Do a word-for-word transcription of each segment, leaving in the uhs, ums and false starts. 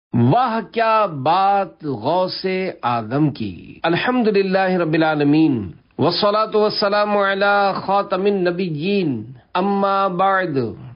واہ کیا بات غوث اعظم کی۔ الحمدللہ رب العالمین والصلاة والسلام علی خاتم النبیین، اما بعد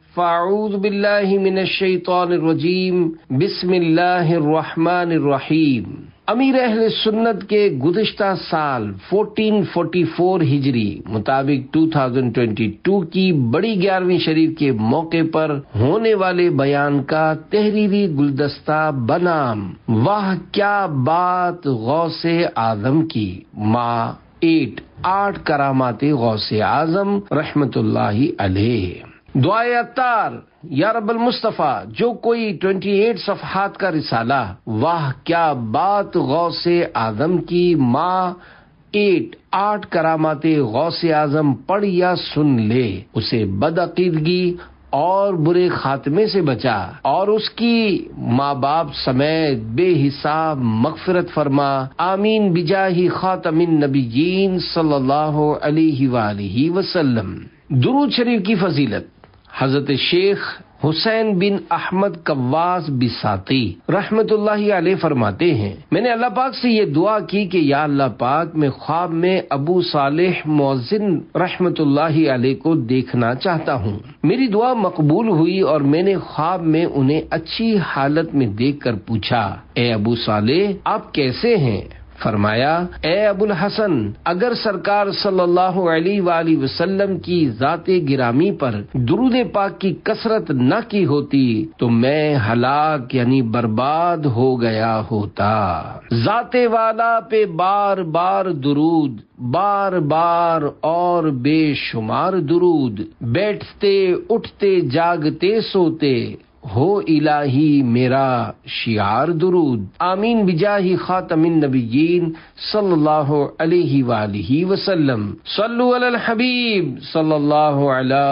فاعوذ باللہ من الشیطان الرجیم، بسم اللہ الرحمن الرحیم۔ امیر اہل سنت کے گزشتہ سال چودہ سو چوالیس ہجری مطابق دو ہزار بائیس کی بڑی گیارہویں شریف کے موقع پر ہونے والے بیان کا تحریری گلدستہ بنام واہ کیا بات غوث اعظم کی، ماہ ایٹ آٹھ کرامات غوث اعظم رحمت اللہ علیہ۔ دعائے عطار، یا رب المصطفیٰ، جو کوئی اٹھائیس صفحات کا رسالہ واہ کیا بات غوث اعظم کی ماہ ایٹ آٹھ کرامات غوث اعظم پڑھ یا سن لے، اسے بدعقیدگی اور برے خاتمے سے بچا اور اس کی ماں باپ سمیت بے حساب مغفرت فرما، آمین بجاہ خاتم النبیین صلی اللہ علیہ وآلہ وسلم۔ درود شریف کی فضیلت، حضرت شیخ حسین بن احمد قواس بساطی رحمت اللہ علیہ فرماتے ہیں، میں نے اللہ پاک سے یہ دعا کی کہ یا اللہ پاک، میں خواب میں ابو صالح مؤذن رحمت اللہ علیہ کو دیکھنا چاہتا ہوں۔ میری دعا مقبول ہوئی اور میں نے خواب میں انہیں اچھی حالت میں دیکھ کر پوچھا، اے ابو صالح آپ کیسے ہیں؟ فرمایا، اے ابو الحسن، اگر سرکار صلی اللہ علیہ وآلہ وسلم کی ذات گرامی پر درود پاک کی کثرت نہ کی ہوتی تو میں ہلاک یعنی برباد ہو گیا ہوتا۔ ذات والا پہ بار بار درود، بار بار اور بے شمار درود، بیٹھتے اٹھتے جاگتے سوتے ہو الہی میرا شعار درود، آمین بجاہ خاتم النبیین صلی اللہ علیہ وآلہ وسلم۔ صلو علی الحبیب صلی اللہ علی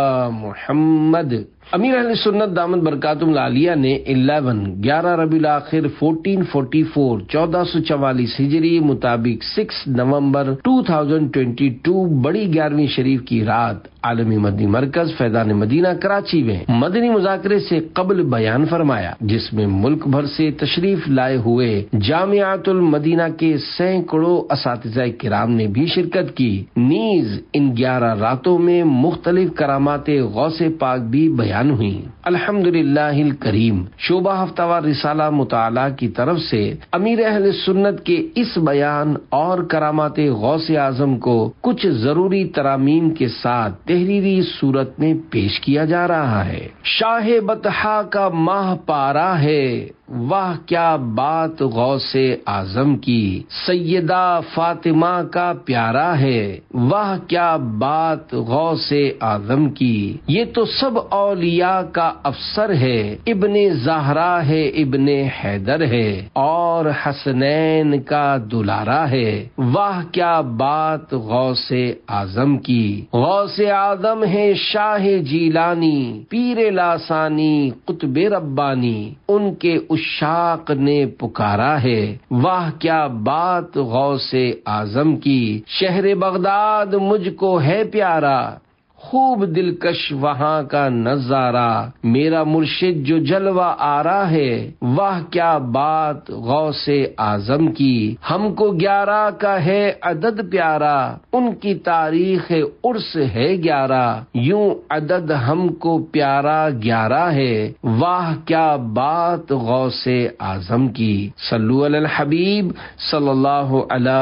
محمد۔ امیر اہل سنت دامت برکاتہم العالیہ نے الیون گیارہ ربیع الاخر چودہ سو چوالیس چودہ سو چوالیس ہجری مطابق سکس نومبر دو ہزار بائیس بڑی گیارہویں شریف کی رات عالمی مدنی مرکز فیضان مدینہ کراچی میں مدنی مذاکرے سے قبل بیان فرمایا، جس میں ملک بھر سے تشریف لائے ہوئے جامعۃ المدینہ کے سینکڑوں اساتذہ کرام نے بھی شرکت کی، نیز ان گیارہ راتوں میں مختلف کرامات غوث پاک بھی بیان ہوئی۔ الحمدللہ الکریم شعبہ ہفتہ وار رسالہ مطالعہ کی طرف سے امیر اہل سنت کے اس بیان اور کرامات غوث اعظم کو کچھ ضروری ترامیم کے ساتھ تحریری صورت میں پیش کیا جا رہا ہے۔ شاہ بطحا کا ماہ پارا ہے، واہ کیا بات غوث اعظم کی، سیدہ فاطمہ کا پیارا ہے، واہ کیا بات غوث اعظم کی، یہ تو سب اولیاء کا افسر ہے، ابن زہرا ہے، ابن حیدر ہے اور حسنین کا دلارا ہے، واہ کیا بات غوث اعظم کی، غوث اعظم ہے شاہ جیلانی، پیر لاسانی، قطب ربانی، ان کے عشاق نے پکارا ہے، واہ کیا بات غوث اعظم کی، شہر بغداد مجھ کو ہے پیارا، خوب دلکش وہاں کا نظارہ، میرا مرشد جو جلوہ آرا ہے، واہ کیا بات غوث اعظم کی، ہم کو گیارہ کا ہے عدد پیارا، ان کی تاریخ عرس ہے گیارہ، یوں عدد ہم کو پیارا گیارہ ہے، واہ کیا بات غوث اعظم کی۔ صلو علی الحبیب صلی اللہ علی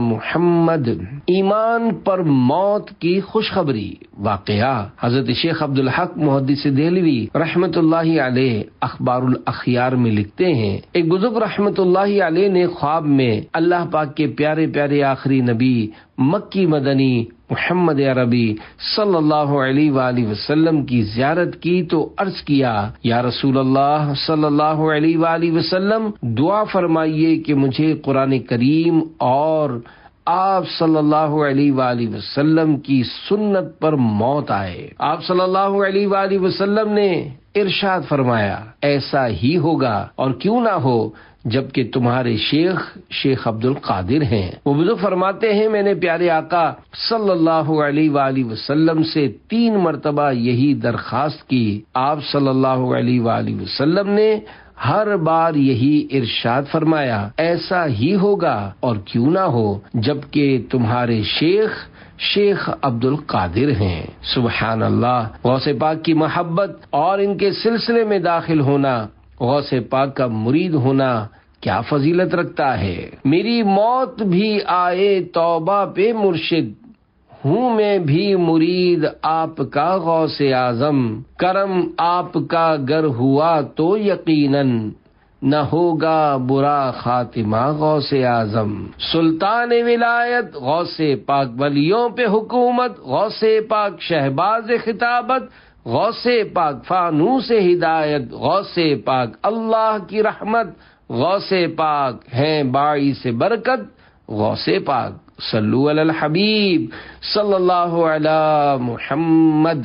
محمد۔ ایمان پر موت کی خوشخبری۔ واقعہ حضرت شیخ عبدالحق محدث دہلوی رحمت اللہ علیہ اخبار الاخیار میں لکھتے ہیں، ایک بزرگ رحمت اللہ علیہ نے خواب میں اللہ پاک کے پیارے پیارے آخری نبی مکی مدنی محمد عربی صلی اللہ علیہ وآلہ وسلم کی زیارت کی تو عرض کیا، یا رسول اللہ صلی اللہ علیہ وآلہ وسلم، دعا فرمائیے کہ مجھے قرآن کریم اور آپ صلی اللہ علیہ وآلہ وسلم کی سنت پر موت آئے۔ آپ صلی اللہ علیہ وآلہ وسلم نے ارشاد فرمایا، ایسا ہی ہوگا اور کیوں نہ ہو جبکہ تمہارے شیخ شیخ عبد القادر ہیں۔ وہ بزرگ فرماتے ہیں، میں نے پیارے آقا صلی اللہ علیہ وآلہ وسلم سے تین مرتبہ یہی درخواست کی، آپ صلی اللہ علیہ وآلہ وسلم نے ہر بار یہی ارشاد فرمایا، ایسا ہی ہوگا اور کیوں نہ ہو جبکہ تمہارے شیخ شیخ عبد القادر ہیں۔ سبحان اللہ، غوث پاک کی محبت اور ان کے سلسلے میں داخل ہونا، غوث پاک کا مرید ہونا کیا فضیلت رکھتا ہے۔ میری موت بھی آئے توبہ پہ مرشد، ہوں میں بھی مرید آپ کا غوث اعظم، کرم آپ کا گر ہوا تو یقیناً نہ ہوگا برا خاتمہ غوث اعظم۔ سلطان ولایت غوث پاک، ولیوں پہ حکومت غوث پاک، شہباز خطابت غوث پاک، فانوس ہدایت غوث پاک، اللہ کی رحمت غوث پاک ہیں، باعث برکت غوث پاک۔ صلو علی الحبیب صلی اللہ علی محمد۔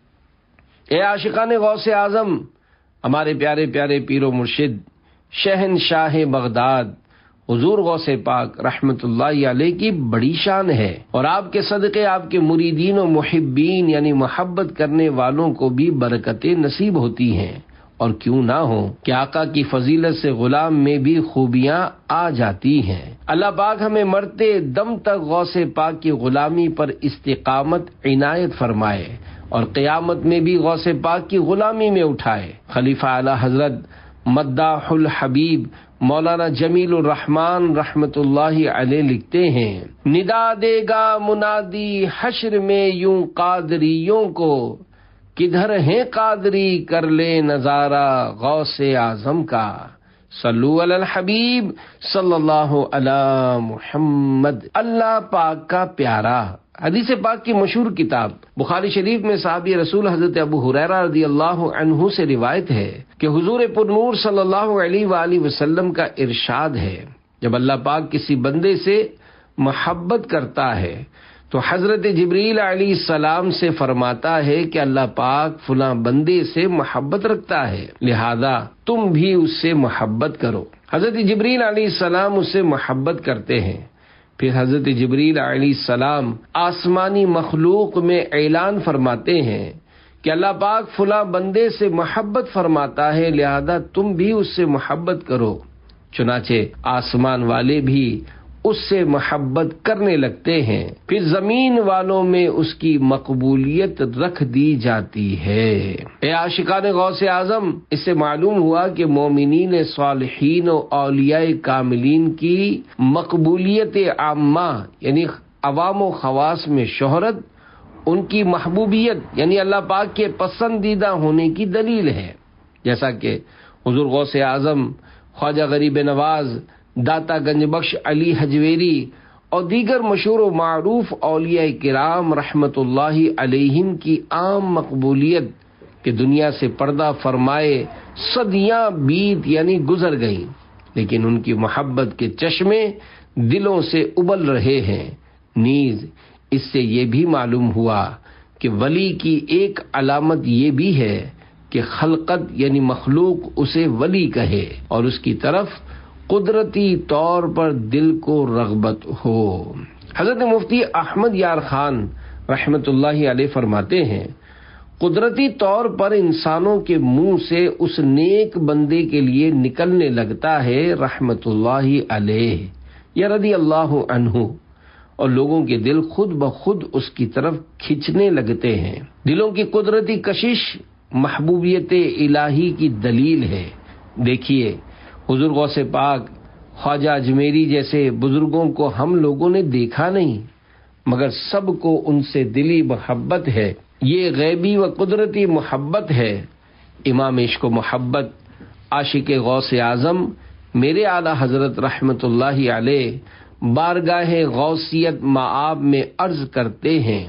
اے عاشقان غوث اعظم، ہمارے پیارے پیارے پیر و مرشد شہنشاہ بغداد حضور غوث پاک رحمت اللہ علیہ کی بڑی شان ہے، اور آپ کے صدقے آپ کے مریدین و محبین یعنی محبت کرنے والوں کو بھی برکتیں نصیب ہوتی ہیں، اور کیوں نہ ہو کہ آقا کی فضیلت سے غلام میں بھی خوبیاں آ جاتی ہیں۔ اللہ پاک ہمیں مرتے دم تک غوث پاک کی غلامی پر استقامت عنایت فرمائے، اور قیامت میں بھی غوث پاک کی غلامی میں اٹھائے۔ خلیفہ اعلی حضرت مداح الحبیب مولانا جمیل الرحمن رحمت اللہ علیہ لکھتے ہیں، ندا دے گا منادی حشر میں یوں قادریوں کو، کدھر ہیں قادری کر لے نظارہ غوث اعظم کا۔ صلو علی الحبیب صلی اللہ علی محمد۔ اللہ پاک کا پیارا، حدیث پاک کی مشہور کتاب بخاری شریف میں صحابی رسول حضرت ابو ہریرہ رضی اللہ عنہ سے روایت ہے کہ حضور پر نور صلی اللہ علیہ وآلہ وسلم کا ارشاد ہے، جب اللہ پاک کسی بندے سے محبت کرتا ہے تو حضرت جبریل علیہ السلام سے فرماتا ہے کہ اللہ پاک فلاں بندے سے محبت رکھتا ہے، لہذا تم بھی اس سے محبت کرو۔ حضرت جبریل علیہ السلام اس سے محبت کرتے ہیں، پھر حضرت جبریل علیہ السلام آسمانی مخلوق میں اعلان فرماتے ہیں کہ اللہ پاک فلاں بندے سے محبت فرماتا ہے، لہذا تم بھی اس سے محبت کرو۔ چنانچہ آسمان والے بھی اس سے محبت کرنے لگتے ہیں، پھر زمین والوں میں اس کی مقبولیت رکھ دی جاتی ہے۔ اے عاشقان غوث اعظم، اس سے معلوم ہوا کہ مومنین صالحین و اولیاء کاملین کی مقبولیت عامہ یعنی عوام و خواص میں شہرت ان کی محبوبیت یعنی اللہ پاک کے پسندیدہ ہونے کی دلیل ہے، جیسا کہ حضور غوث اعظم، خواجہ غریب نواز، داتا گنج بخش علی حجویری اور دیگر مشہور و معروف اولیاء کرام رحمت اللہ علیہم کی عام مقبولیت کہ دنیا سے پردہ فرمائے صدیاں بیت یعنی گزر گئیں، لیکن ان کی محبت کے چشمے دلوں سے ابل رہے ہیں۔ نیز اس سے یہ بھی معلوم ہوا کہ ولی کی ایک علامت یہ بھی ہے کہ خلقت یعنی مخلوق اسے ولی کہے اور اس کی طرف قدرتی طور پر دل کو رغبت ہو۔ حضرت مفتی احمد یار خان رحمت اللہ علیہ فرماتے ہیں، قدرتی طور پر انسانوں کے منہ سے اس نیک بندے کے لیے نکلنے لگتا ہے رحمت اللہ علیہ یا رضی اللہ عنہ، اور لوگوں کے دل خود بخود اس کی طرف کھنچنے لگتے ہیں۔ دلوں کی قدرتی کشش محبوبیت الہی کی دلیل ہے۔ دیکھیے حضور غوث پاک، خواجہ اجمیری جیسے بزرگوں کو ہم لوگوں نے دیکھا نہیں، مگر سب کو ان سے دلی محبت ہے۔ یہ غیبی و قدرتی محبت ہے۔ امام عشق و محبت عاشق غوث اعظم میرے اعلی حضرت رحمت اللہ علیہ بارگاہ غوثیت مآب میں عرض کرتے ہیں،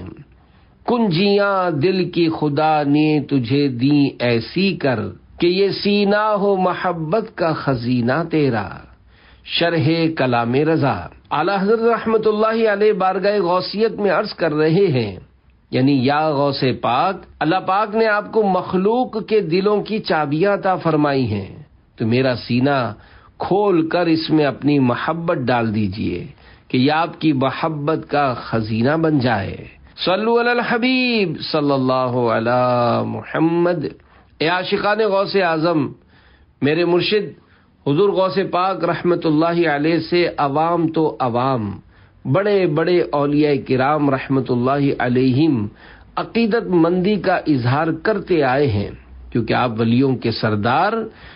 کنجیاں دل کی خدا نے تجھے دیں ایسی کر کہ یہ سینہ ہو محبت کا خزینہ تیرا، شرح کلام رضا۔ اعلی حضرت رحمت اللہ علیہ بارگاہ غوثیت میں عرض کر رہے ہیں، یعنی یا غوث پاک، اللہ پاک نے آپ کو مخلوق کے دلوں کی چابیاں عطا فرمائی ہیں، تو میرا سینہ کھول کر اس میں اپنی محبت ڈال دیجئے کہ یہ آپ کی محبت کا خزینہ بن جائے۔ صلو علی الحبیب صلی اللہ علی محمد۔ اے عاشقان غوث اعظم، میرے مرشد حضور غوث پاک رحمت اللہ علیہ سے عوام تو عوام، بڑے بڑے اولیاء کرام رحمت اللہ علیہم عقیدت مندی کا اظہار کرتے آئے ہیں، کیونکہ آپ ولیوں کے سردار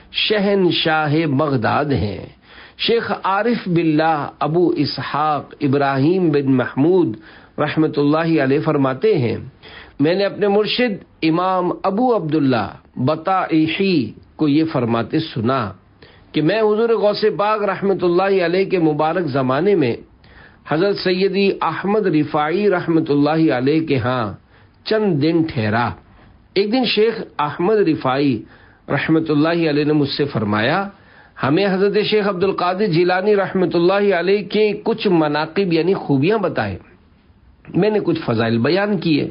شہنشاہ بغداد ہیں۔ شیخ عارف باللہ ابو اسحاق ابراہیم بن محمود رحمت اللہ علیہ فرماتے ہیں، میں نے اپنے مرشد امام ابو عبداللہ بطائحی کو یہ فرماتے سنا کہ میں حضور غوث پاک رحمت اللہ علیہ کے مبارک زمانے میں حضرت سیدی احمد رفاعی رحمت اللہ علیہ کے ہاں چند دن ٹھہرا۔ ایک دن شیخ احمد رفاعی رحمت اللہ علیہ نے مجھ سے فرمایا، ہمیں حضرت شیخ عبد القادر جیلانی رحمت اللہ علیہ کے کچھ مناقب یعنی خوبیاں بتائے۔ میں نے کچھ فضائل بیان کیے۔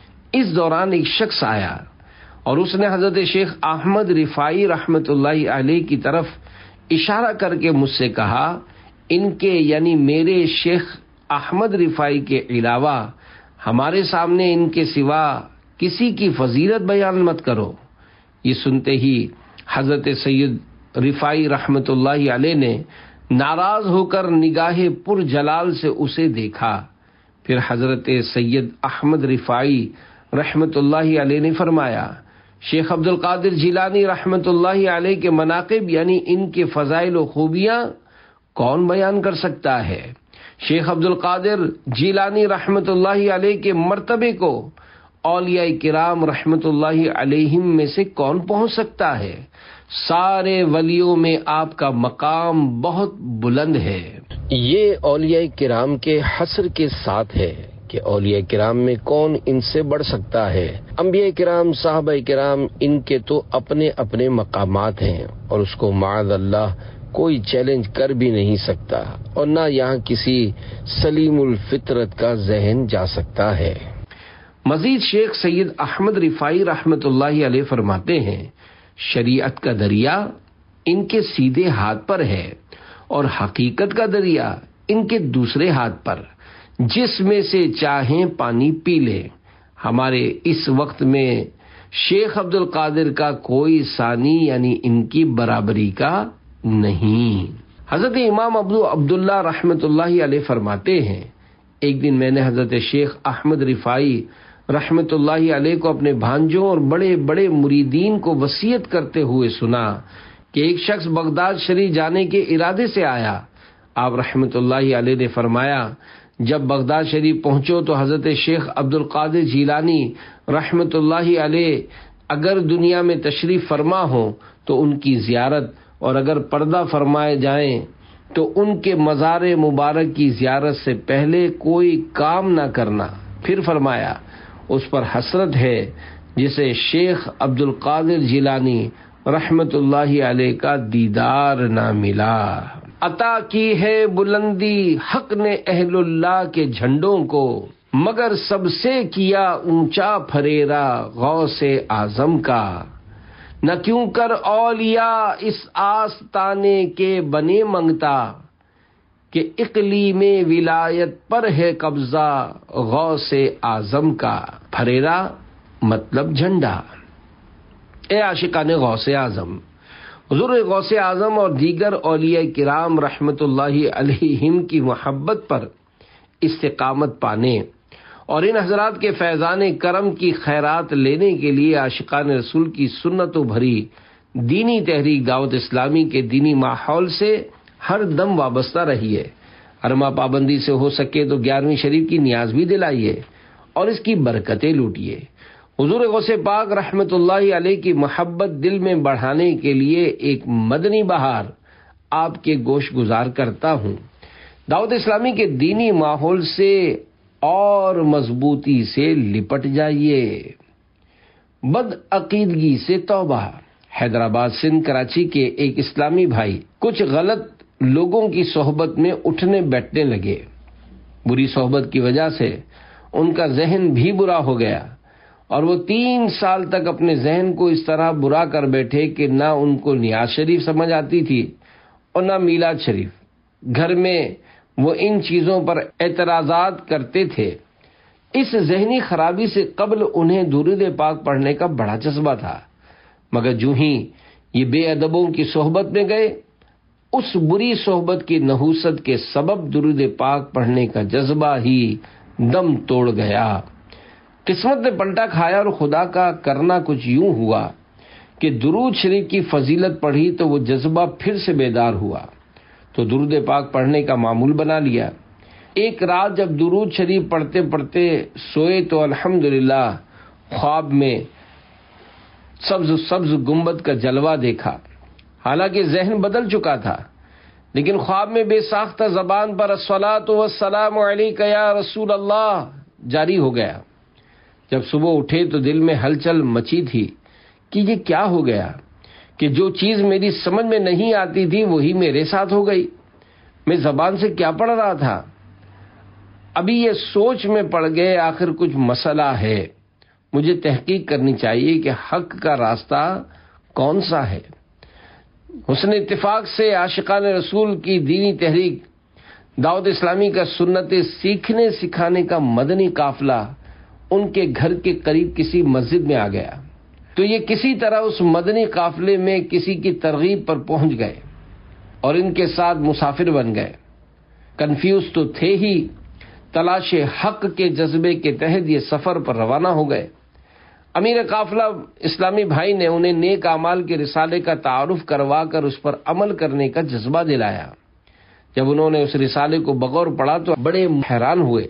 اس دوران ایک شخص آیا اور اس نے حضرت شیخ احمد رفاعی رحمت اللہ علیہ کی طرف اشارہ کر کے مجھ سے کہا، ان کے یعنی میرے شیخ احمد رفاعی کے علاوہ ہمارے سامنے ان کے سوا کسی کی فضیلت بیان مت کرو۔ یہ سنتے ہی حضرت سید رفاعی رحمت اللہ علیہ نے ناراض ہو کر نگاہ پر جلال سے اسے دیکھا۔ پھر حضرت سید احمد رفاعی رحمت اللہ علیہ نے فرمایا، شیخ عبد القادر جیلانی رحمت اللہ علیہ کے مناقب یعنی ان کے فضائل و خوبیاں کون بیان کر سکتا ہے؟ شیخ عبد القادر جیلانی رحمت اللہ علیہ کے مرتبے کو اولیاء کرام رحمت اللہ علیہم میں سے کون پہنچ سکتا ہے؟ سارے ولیوں میں آپ کا مقام بہت بلند ہے۔ یہ اولیاء کرام کے حصر کے ساتھ ہے کہ اولیاء کرام میں کون ان سے بڑھ سکتا ہے۔ انبیاء کرام صحابہ کرام ان کے تو اپنے اپنے مقامات ہیں اور اس کو معاذ اللہ کوئی چیلنج کر بھی نہیں سکتا، اور نہ یہاں کسی سلیم الفطرت کا ذہن جا سکتا ہے۔ مزید شیخ سید احمد رفاعی رحمت اللہ علیہ فرماتے ہیں، شریعت کا دریا ان کے سیدھے ہاتھ پر ہے اور حقیقت کا دریا ان کے دوسرے ہاتھ پر، جس میں سے چاہیں پانی پی لے۔ ہمارے اس وقت میں شیخ عبد القادر کا کوئی ثانی یعنی ان کی برابری کا نہیں۔ حضرت امام ابو عبداللہ رحمت اللہ علیہ فرماتے ہیں، ایک دن میں نے حضرت شیخ احمد رفاعی رحمت اللہ علیہ کو اپنے بھانجوں اور بڑے بڑے مریدین کو وصیت کرتے ہوئے سنا کہ ایک شخص بغداد شریف جانے کے ارادے سے آیا۔ آپ رحمت اللہ علیہ نے فرمایا، جب بغداد شریف پہنچو تو حضرت شیخ عبد القادر جیلانی رحمت اللہ علیہ اگر دنیا میں تشریف فرما ہو تو ان کی زیارت، اور اگر پردہ فرمائے جائیں تو ان کے مزار مبارک کی زیارت سے پہلے کوئی کام نہ کرنا۔ پھر فرمایا، اس پر حسرت ہے جسے شیخ عبد القادر جیلانی رحمت اللہ علیہ کا دیدار نہ ملا۔ عطا کی ہے بلندی حق نے اہل اللہ کے جھنڈوں کو، مگر سب سے کیا اونچا پھریرا غوث اعظم کا۔ نہ کیوں کر اولیاء اس آستانے کے بنے منگتا، کہ اقلیم ولایت پر ہے قبضہ غوث اعظم کا۔ پھریرا مطلب جھنڈا۔ اے عاشقان غوث اعظم، حضور غوث اعظم اور دیگر اولیاء کرام رحمت اللہ علیہم کی محبت پر استقامت پانے اور ان حضرات کے فیضان کرم کی خیرات لینے کے لیے عاشقان رسول کی سنتوں بھری دینی تحریک دعوت اسلامی کے دینی ماحول سے ہر دم وابستہ رہیے۔ حرمہ پابندی سے ہو سکے تو گیارہویں شریف کی نیاز بھی دلائیے اور اس کی برکتیں لوٹیے۔ حضور غوث پاک رحمت اللہ علیہ کی محبت دل میں بڑھانے کے لیے ایک مدنی بہار آپ کے گوش گزار کرتا ہوں۔ دعوت اسلامی کے دینی ماحول سے اور مضبوطی سے لپٹ جائیے۔ بد عقیدگی سے توبہ۔ حیدرآباد سندھ کراچی کے ایک اسلامی بھائی کچھ غلط لوگوں کی صحبت میں اٹھنے بیٹھنے لگے۔ بری صحبت کی وجہ سے ان کا ذہن بھی برا ہو گیا اور وہ تین سال تک اپنے ذہن کو اس طرح برا کر بیٹھے کہ نہ ان کو نیاز شریف سمجھ آتی تھی اور نہ میلاد شریف۔ گھر میں وہ ان چیزوں پر اعتراضات کرتے تھے۔ اس ذہنی خرابی سے قبل انہیں درود پاک پڑھنے کا بڑا جذبہ تھا، مگر جو ہی یہ بے ادبوں کی صحبت میں گئے، اس بری صحبت کی نحوست کے سبب درود پاک پڑھنے کا جذبہ ہی دم توڑ گیا۔ قسمت نے پلٹا کھایا اور خدا کا کرنا کچھ یوں ہوا کہ درود شریف کی فضیلت پڑھی تو وہ جذبہ پھر سے بیدار ہوا، تو درود پاک پڑھنے کا معمول بنا لیا۔ ایک رات جب درود شریف پڑھتے پڑھتے سوئے تو الحمدللہ خواب میں سبز سبز گنبد کا جلوہ دیکھا۔ حالانکہ ذہن بدل چکا تھا، لیکن خواب میں بے ساختہ زبان پر الصلاۃ والسلام علیک یا رسول اللہ جاری ہو گیا۔ جب صبح اٹھے تو دل میں ہلچل مچی تھی کہ یہ کیا ہو گیا کہ جو چیز میری سمجھ میں نہیں آتی تھی وہی میرے ساتھ ہو گئی۔ میں زبان سے کیا پڑھ رہا تھا؟ ابھی یہ سوچ میں پڑ گئے آخر کچھ مسئلہ ہے، مجھے تحقیق کرنی چاہیے کہ حق کا راستہ کون سا ہے۔ حسن اتفاق سے عاشقان رسول کی دینی تحریک دعوت اسلامی کا سنتیں سیکھنے سکھانے کا مدنی قافلہ ان کے گھر کے قریب کسی مسجد میں آ گیا، تو یہ کسی طرح اس مدنی قافلے میں کسی کی ترغیب پر پہنچ گئے اور ان کے ساتھ مسافر بن گئے۔ کنفیوز تو تھے ہی، تلاش حق کے جذبے کے تحت یہ سفر پر روانہ ہو گئے۔ امیر قافلہ اسلامی بھائی نے انہیں نیک اعمال کے رسالے کا تعارف کروا کر اس پر عمل کرنے کا جذبہ دلایا۔ جب انہوں نے اس رسالے کو بغور پڑھا تو بڑے حیران ہوئے،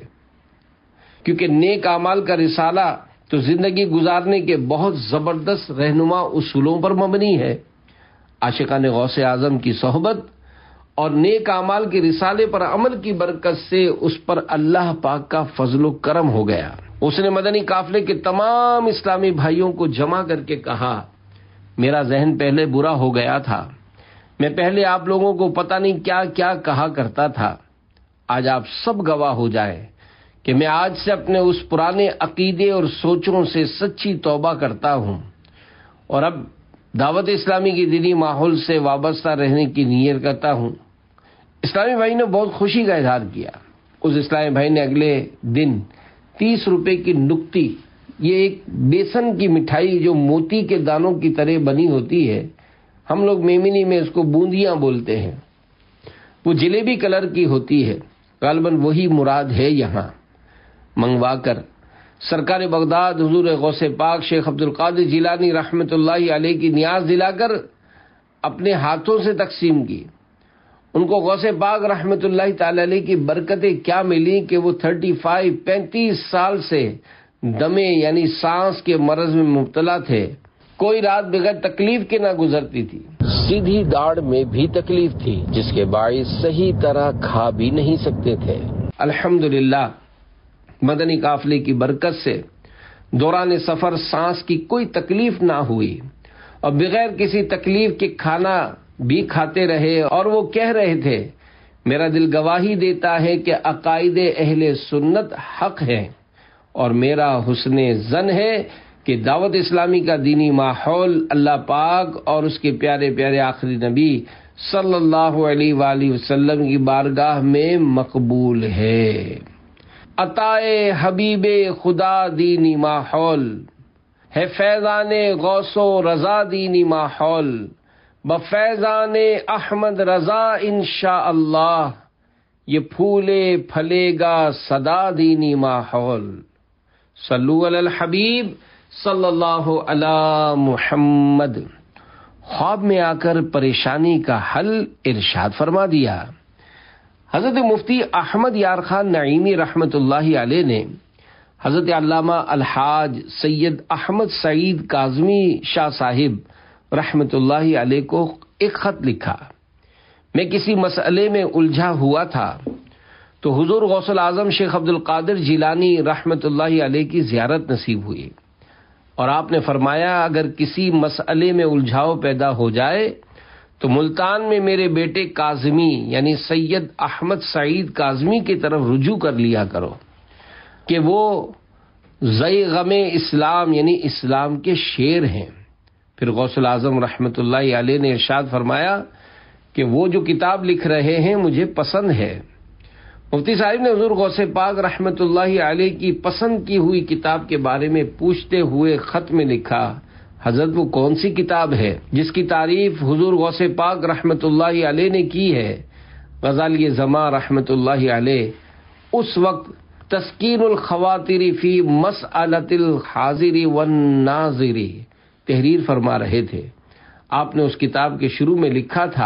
کیونکہ نیک اعمال کا رسالہ تو زندگی گزارنے کے بہت زبردست رہنما اصولوں پر مبنی ہے۔ عاشقان غوث اعظم کی صحبت اور نیک اعمال کے رسالے پر عمل کی برکت سے اس پر اللہ پاک کا فضل و کرم ہو گیا۔ اس نے مدنی قافلے کے تمام اسلامی بھائیوں کو جمع کر کے کہا، میرا ذہن پہلے برا ہو گیا تھا، میں پہلے آپ لوگوں کو پتہ نہیں کیا کیا کہا کرتا تھا، آج آپ سب گواہ ہو جائیں کہ میں آج سے اپنے اس پرانے عقیدے اور سوچوں سے سچی توبہ کرتا ہوں اور اب دعوت اسلامی کی دینی ماحول سے وابستہ رہنے کی نیت کرتا ہوں۔ اسلامی بھائی نے بہت خوشی کا اظہار کیا۔ اس اسلامی بھائی نے اگلے دن تیس روپے کی نکتی، یہ ایک بیسن کی مٹھائی جو موتی کے دانوں کی طرح بنی ہوتی ہے، ہم لوگ میمنی میں اس کو بوندیاں بولتے ہیں، وہ جلیبی کلر کی ہوتی ہے، غالباً وہی مراد ہے یہاں، منگوا کر سرکار بغداد حضور غوث پاک شیخ عبد القادر جیلانی رحمۃ اللہ علیہ کی نیاز دلا کر اپنے ہاتھوں سے تقسیم کی۔ ان کو غوث پاک رحمۃ اللہ تعالی علیہ کی برکتیں کیا ملی کہ وہ تھرٹی فائیو پینتیس سال سے دمے یعنی سانس کے مرض میں مبتلا تھے، کوئی رات بغیر تکلیف کے نہ گزرتی تھی، سیدھی داڑھ میں بھی تکلیف تھی جس کے باعث صحیح طرح کھا بھی نہیں سکتے تھے۔ الحمدللہ مدنی قافلے کی برکت سے دوران سفر سانس کی کوئی تکلیف نہ ہوئی اور بغیر کسی تکلیف کے کھانا بھی کھاتے رہے، اور وہ کہہ رہے تھے، میرا دل گواہی دیتا ہے کہ عقائد اہل سنت حق ہے اور میرا حسن ظن ہے کہ دعوت اسلامی کا دینی ماحول اللہ پاک اور اس کے پیارے پیارے آخری نبی صلی اللہ علیہ وآلہ وسلم کی بارگاہ میں مقبول ہے۔ عطائے حبیب خدا دینی ماحول ہے، فیضان غوث و رضا دینی ماحول، بفیضان احمد رضا انشاءاللہ یہ پھولے پھلے گا صدا دینی ماحول۔ صلو علی الحبیب صلی اللہ علی محمد۔ خواب میں آ کر پریشانی کا حل ارشاد فرما دیا۔ حضرت مفتی احمد یار خان نعیمی رحمۃ اللہ علیہ نے حضرت علامہ الحاج سید احمد سعید کاظمی شاہ صاحب رحمۃ اللہ علیہ کو ایک خط لکھا۔ میں کسی مسئلے میں الجھا ہوا تھا تو حضور غوث الاعظم شیخ عبد القادر جیلانی رحمۃ اللہ علیہ کی زیارت نصیب ہوئی، اور آپ نے فرمایا اگر کسی مسئلے میں الجھاؤ پیدا ہو جائے تو ملتان میں میرے بیٹے کاظمی یعنی سید احمد سعید کاظمی کی طرف رجوع کر لیا کرو کہ وہ ذی غم اسلام یعنی اسلام کے شیر ہیں۔ پھر غوث الاعظم رحمۃ اللہ علیہ نے ارشاد فرمایا کہ وہ جو کتاب لکھ رہے ہیں مجھے پسند ہے۔ مفتی صاحب نے حضور غوث پاک رحمۃ اللہ علیہ کی پسند کی ہوئی کتاب کے بارے میں پوچھتے ہوئے خط میں لکھا، حضرت وہ کون سی کتاب ہے جس کی تعریف حضور غوث پاک رحمت اللہ علیہ نے کی ہے؟ غزالی زماں رحمت اللہ علیہ اس وقت تسکین الخواطر فی مسئلۃ الحاضر والناظر تحریر فرما رہے تھے۔ آپ نے اس کتاب کے شروع میں لکھا تھا،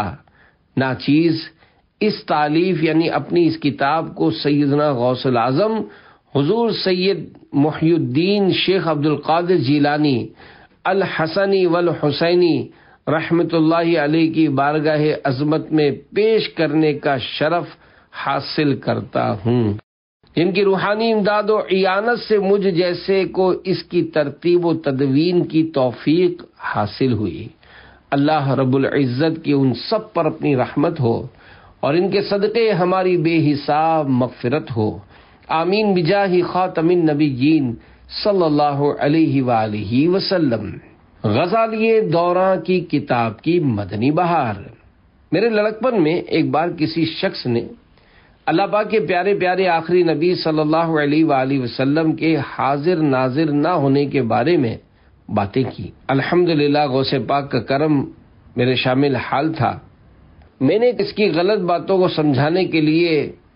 ناچیز اس تالیف یعنی اپنی اس کتاب کو سیدنا غوث العظم حضور سید محی الدین شیخ عبد القادر جیلانی الحسنی والحسینی رحمت اللہ علیہ کی بارگاہ عظمت میں پیش کرنے کا شرف حاصل کرتا ہوں، جن کی روحانی امداد و اعانت سے مجھ جیسے کو اس کی ترتیب و تدوین کی توفیق حاصل ہوئی۔ اللہ رب العزت کی ان سب پر اپنی رحمت ہو اور ان کے صدقے ہماری بے حساب مغفرت ہو، آمین بجاہ خاتم النبیین صلی اللہ علیہ وآلہ وسلم۔ غزالی دوراں کی کتاب کی مدنی بہار۔ میرے لڑکپن میں ایک بار کسی شخص نے اللہ پاک کے پیارے پیارے آخری نبی صلی اللہ علیہ وآلہ وسلم کے حاضر ناظر نہ ہونے کے بارے میں باتیں کی۔ الحمدللہ غوث پاک کا کرم میرے شامل حال تھا۔ میں نے اس کی غلط باتوں کو سمجھانے کے لیے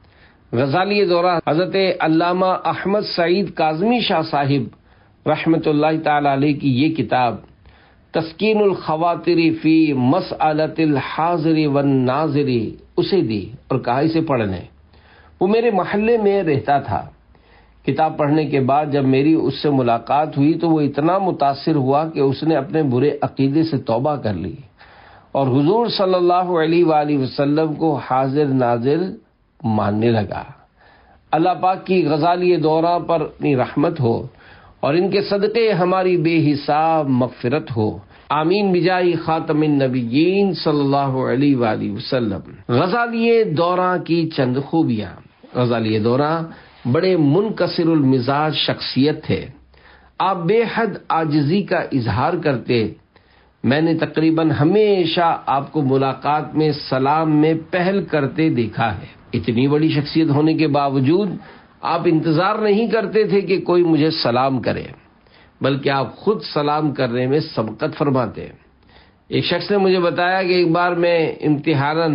غزالی دورہ حضرت علامہ احمد سعید کاظمی شاہ صاحب رحمت اللہ تعالی علیہ کی یہ کتاب تسکین الخواطر فی مسئلۃ الحاضر والناظر اسے دی اور کہا اسے پڑھ لیں۔ وہ میرے محلے میں رہتا تھا۔ کتاب پڑھنے کے بعد جب میری اس سے ملاقات ہوئی تو وہ اتنا متاثر ہوا کہ اس نے اپنے برے عقیدے سے توبہ کر لی اور حضور صلی اللہ علیہ وآلہ وسلم کو حاضر ناظر ماننے لگا۔ اللہ پاک کی غزالی دوراں پر اپنی رحمت ہو اور ان کے صدقے ہماری بے حساب مغفرت ہو، آمین بجاہ خاتم النبیین صلی اللہ علیہ وآلہ وسلم۔ غزالی دوراں کی چند خوبیاں۔ غزالی دوراں بڑے منکسر المزاج شخصیت تھے۔ آپ بے حد عاجزی کا اظہار کرتے۔ میں نے تقریباً ہمیشہ آپ کو ملاقات میں سلام میں پہل کرتے دیکھا ہے۔ اتنی بڑی شخصیت ہونے کے باوجود آپ انتظار نہیں کرتے تھے کہ کوئی مجھے سلام کرے، بلکہ آپ خود سلام کرنے میں سبقت فرماتے۔ ایک شخص نے مجھے بتایا کہ ایک بار میں امتحاناً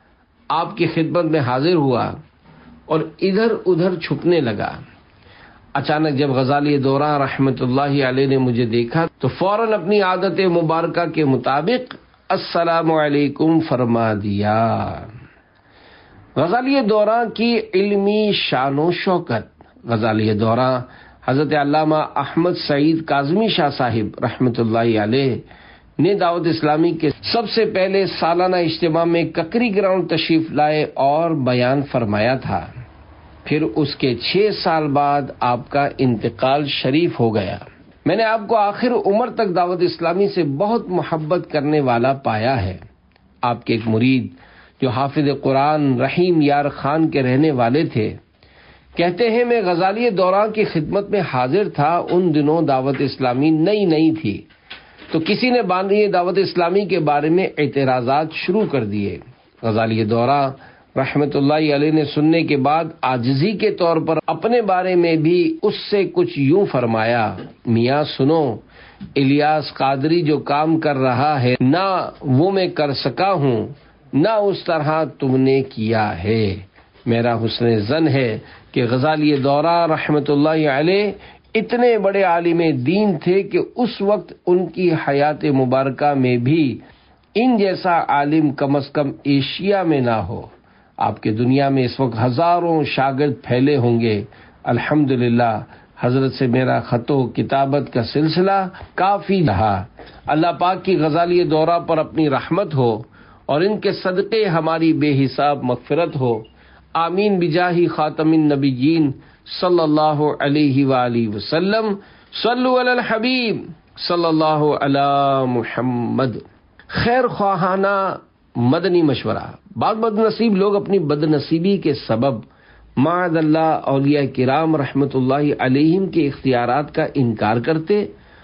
آپ کی خدمت میں حاضر ہوا اور ادھر ادھر چھپنے لگا۔ اچانک جب غزالی دوراں رحمت اللہ علیہ نے مجھے دیکھا تو فوراً اپنی عادت مبارکہ کے مطابق السلام علیکم فرما دیا۔ غزالی دوراں کی علمی شان و شوکت۔ غزالی دوراں حضرت علامہ احمد سعید کاظمی شاہ صاحب رحمت اللہ علیہ نے دعوت اسلامی کے سب سے پہلے سالانہ اجتماع میں ککری گراؤنڈ تشریف لائے اور بیان فرمایا تھا۔ پھر اس کے چھ سال بعد آپ کا انتقال شریف ہو گیا۔ میں نے آپ کو آخر عمر تک دعوت اسلامی سے بہت محبت کرنے والا پایا ہے۔ آپ کے ایک مرید جو حافظ قرآن رحیم یار خان کے رہنے والے تھے کہتے ہیں میں غزالی دوراں کی خدمت میں حاضر تھا۔ ان دنوں دعوت اسلامی نئی نئی تھی تو کسی نے بانی دعوت اسلامی کے بارے میں اعتراضات شروع کر دیے۔ غزالی دوراں رحمت اللہ علیہ نے سننے کے بعد عاجزی کے طور پر اپنے بارے میں بھی اس سے کچھ یوں فرمایا، میاں سنو، الیاس قادری جو کام کر رہا ہے نہ وہ میں کر سکا ہوں نہ اس طرح تم نے کیا ہے۔ میرا حسن ظن ہے کہ غزالی دوراں رحمت اللہ علیہ اتنے بڑے عالم دین تھے کہ اس وقت ان کی حیات مبارکہ میں بھی ان جیسا عالم کم از کم ایشیا میں نہ ہو۔ آپ کے دنیا میں اس وقت ہزاروں شاگرد پھیلے ہوں گے۔ الحمدللہ حضرت سے میرا خط و کتابت کا سلسلہ کافی رہا۔ اللہ پاک کی غزالی دوراں پر اپنی رحمت ہو اور ان کے صدقے ہماری بے حساب مغفرت ہو، آمین بجاہ خاتم النبیین صلی اللہ علیہ وآلہ وسلم۔ صلو علی الحبیب صلی اللہ علی محمد۔ خیر خواہانہ مدنی مشورہ۔ بعض بد نصیب لوگ اپنی بد نصیبی کے سبب معاذ اللہ اولیاء کرام رحمت اللہ علیہم کے اختیارات کا انکار کرتے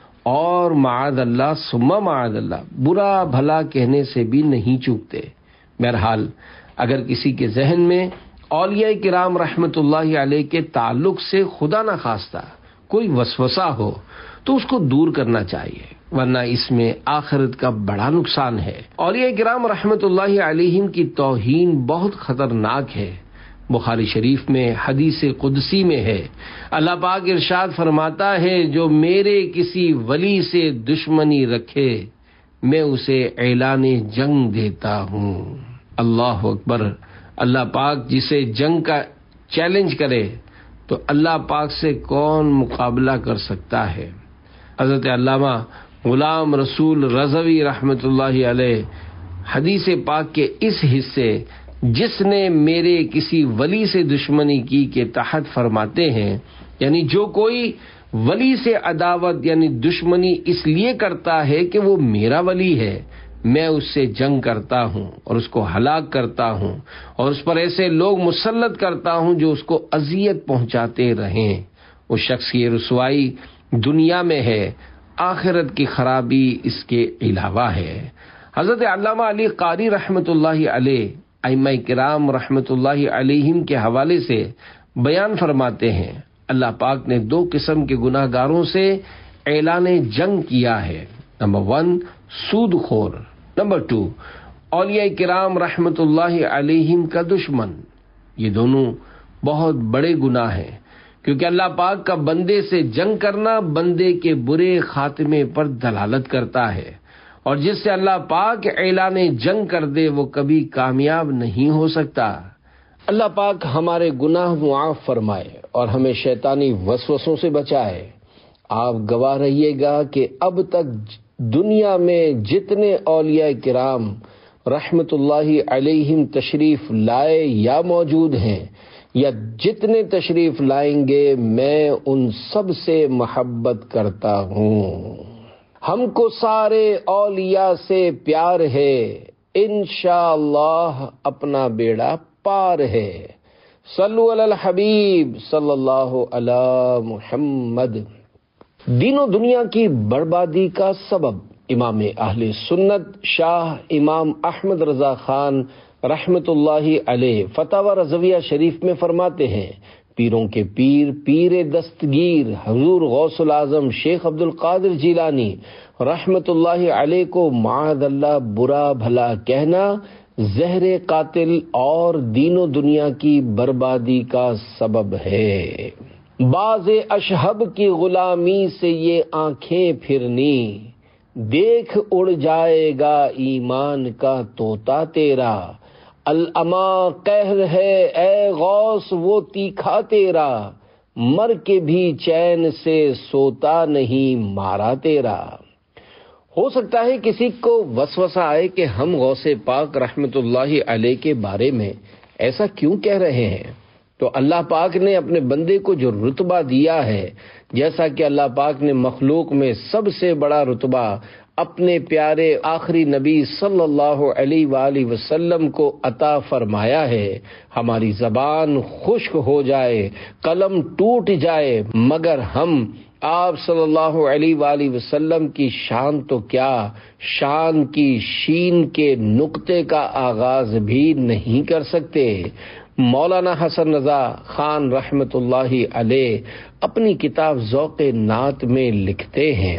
اور معاذ اللہ ثم معاذ اللہ برا بھلا کہنے سے بھی نہیں چوکتے۔ بہرحال اگر کسی کے ذہن میں اولیاء کرام رحمت اللہ علیہ کے تعلق سے خدا نہ خواستہ کوئی وسوسہ ہو تو اس کو دور کرنا چاہیے، ورنہ اس میں آخرت کا بڑا نقصان ہے۔ اولیاء کرام رحمت اللہ علیہم کی توہین بہت خطرناک ہے۔ بخاری شریف میں حدیث قدسی میں ہے، اللہ پاک ارشاد فرماتا ہے جو میرے کسی ولی سے دشمنی رکھے میں اسے اعلان جنگ دیتا ہوں۔ اللہ اکبر۔ اللہ پاک جسے جنگ کا چیلنج کرے تو اللہ پاک سے کون مقابلہ کر سکتا ہے۔ حضرت علامہ غلام رسول رضوی رحمت اللہ علیہ حدیث پاک کے اس حصے جس نے میرے کسی ولی سے دشمنی کی کے تحت فرماتے ہیں، یعنی جو کوئی ولی سے عداوت یعنی دشمنی اس لیے کرتا ہے کہ وہ میرا ولی ہے، میں اس سے جنگ کرتا ہوں اور اس کو ہلاک کرتا ہوں اور اس پر ایسے لوگ مسلط کرتا ہوں جو اس کو اذیت پہنچاتے رہیں۔ اس شخص کی رسوائی دنیا میں ہے، آخرت کی خرابی اس کے علاوہ ہے۔ حضرت علامہ علی قاری رحمت اللہ علیہ ائمہ کرام رحمت اللہ علیہم کے حوالے سے بیان فرماتے ہیں، اللہ پاک نے دو قسم کے گناہ گاروں سے اعلان جنگ کیا ہے۔ نمبر ون، سود خور۔ نمبر ٹو، اولیاء کرام رحمت اللہ علیہم کا دشمن۔ یہ دونوں بہت بڑے گناہ ہیں، کیونکہ اللہ پاک کا بندے سے جنگ کرنا بندے کے برے خاتمے پر دلالت کرتا ہے، اور جس سے اللہ پاک اعلان جنگ کر دے وہ کبھی کامیاب نہیں ہو سکتا۔ اللہ پاک ہمارے گناہ معاف فرمائے اور ہمیں شیطانی وسوسوں سے بچائے۔ آپ گواہ رہیے گا کہ اب تک دنیا میں جتنے اولیاء کرام رحمت اللہ علیہم تشریف لائے یا موجود ہیں یا جتنے تشریف لائیں گے، میں ان سب سے محبت کرتا ہوں۔ ہم کو سارے اولیاء سے پیار ہے، انشاءاللہ اپنا بیڑا پار ہے۔ صلو علی الحبیب صلی اللہ علی محمد۔ دین و دنیا کی بربادی کا سبب امام اہل سنت شاہ امام احمد رضا خان رحمت اللہ علیہ فتاوی رضویہ شریف میں فرماتے ہیں، پیروں کے پیر پیر دستگیر حضور غوث العظم شیخ عبد القادر جیلانی رحمت اللہ علیہ کو معاذ اللہ برا بھلا کہنا زہر قاتل اور دین و دنیا کی بربادی کا سبب ہے۔ باز اشہب کی غلامی سے یہ آنکھیں پھرنی، دیکھ اڑ جائے گا ایمان کا طوطا تیرا۔ الاما قہر ہے اے غوث وہ تیکھا تیرا، مر کے بھی چین سے سوتا نہیں مارا تیرا۔ ہو سکتا ہے کسی کو وسوسہ آئے کہ ہم غوث پاک رحمت اللہ علیہ کے بارے میں ایسا کیوں کہہ رہے ہیں؟ تو اللہ پاک نے اپنے بندے کو جو رتبہ دیا ہے، جیسا کہ اللہ پاک نے مخلوق میں سب سے بڑا رتبہ اپنے پیارے آخری نبی صلی اللہ علیہ وآلہ وسلم کو عطا فرمایا ہے، ہماری زبان خشک ہو جائے، قلم ٹوٹ جائے، مگر ہم آپ صلی اللہ علیہ وآلہ وسلم کی شان تو کیا، شان کی شین کے نقطے کا آغاز بھی نہیں کر سکتے۔ مولانا حسن رضا خان رحمت اللہ علیہ اپنی کتاب ذوق نعت میں لکھتے ہیں،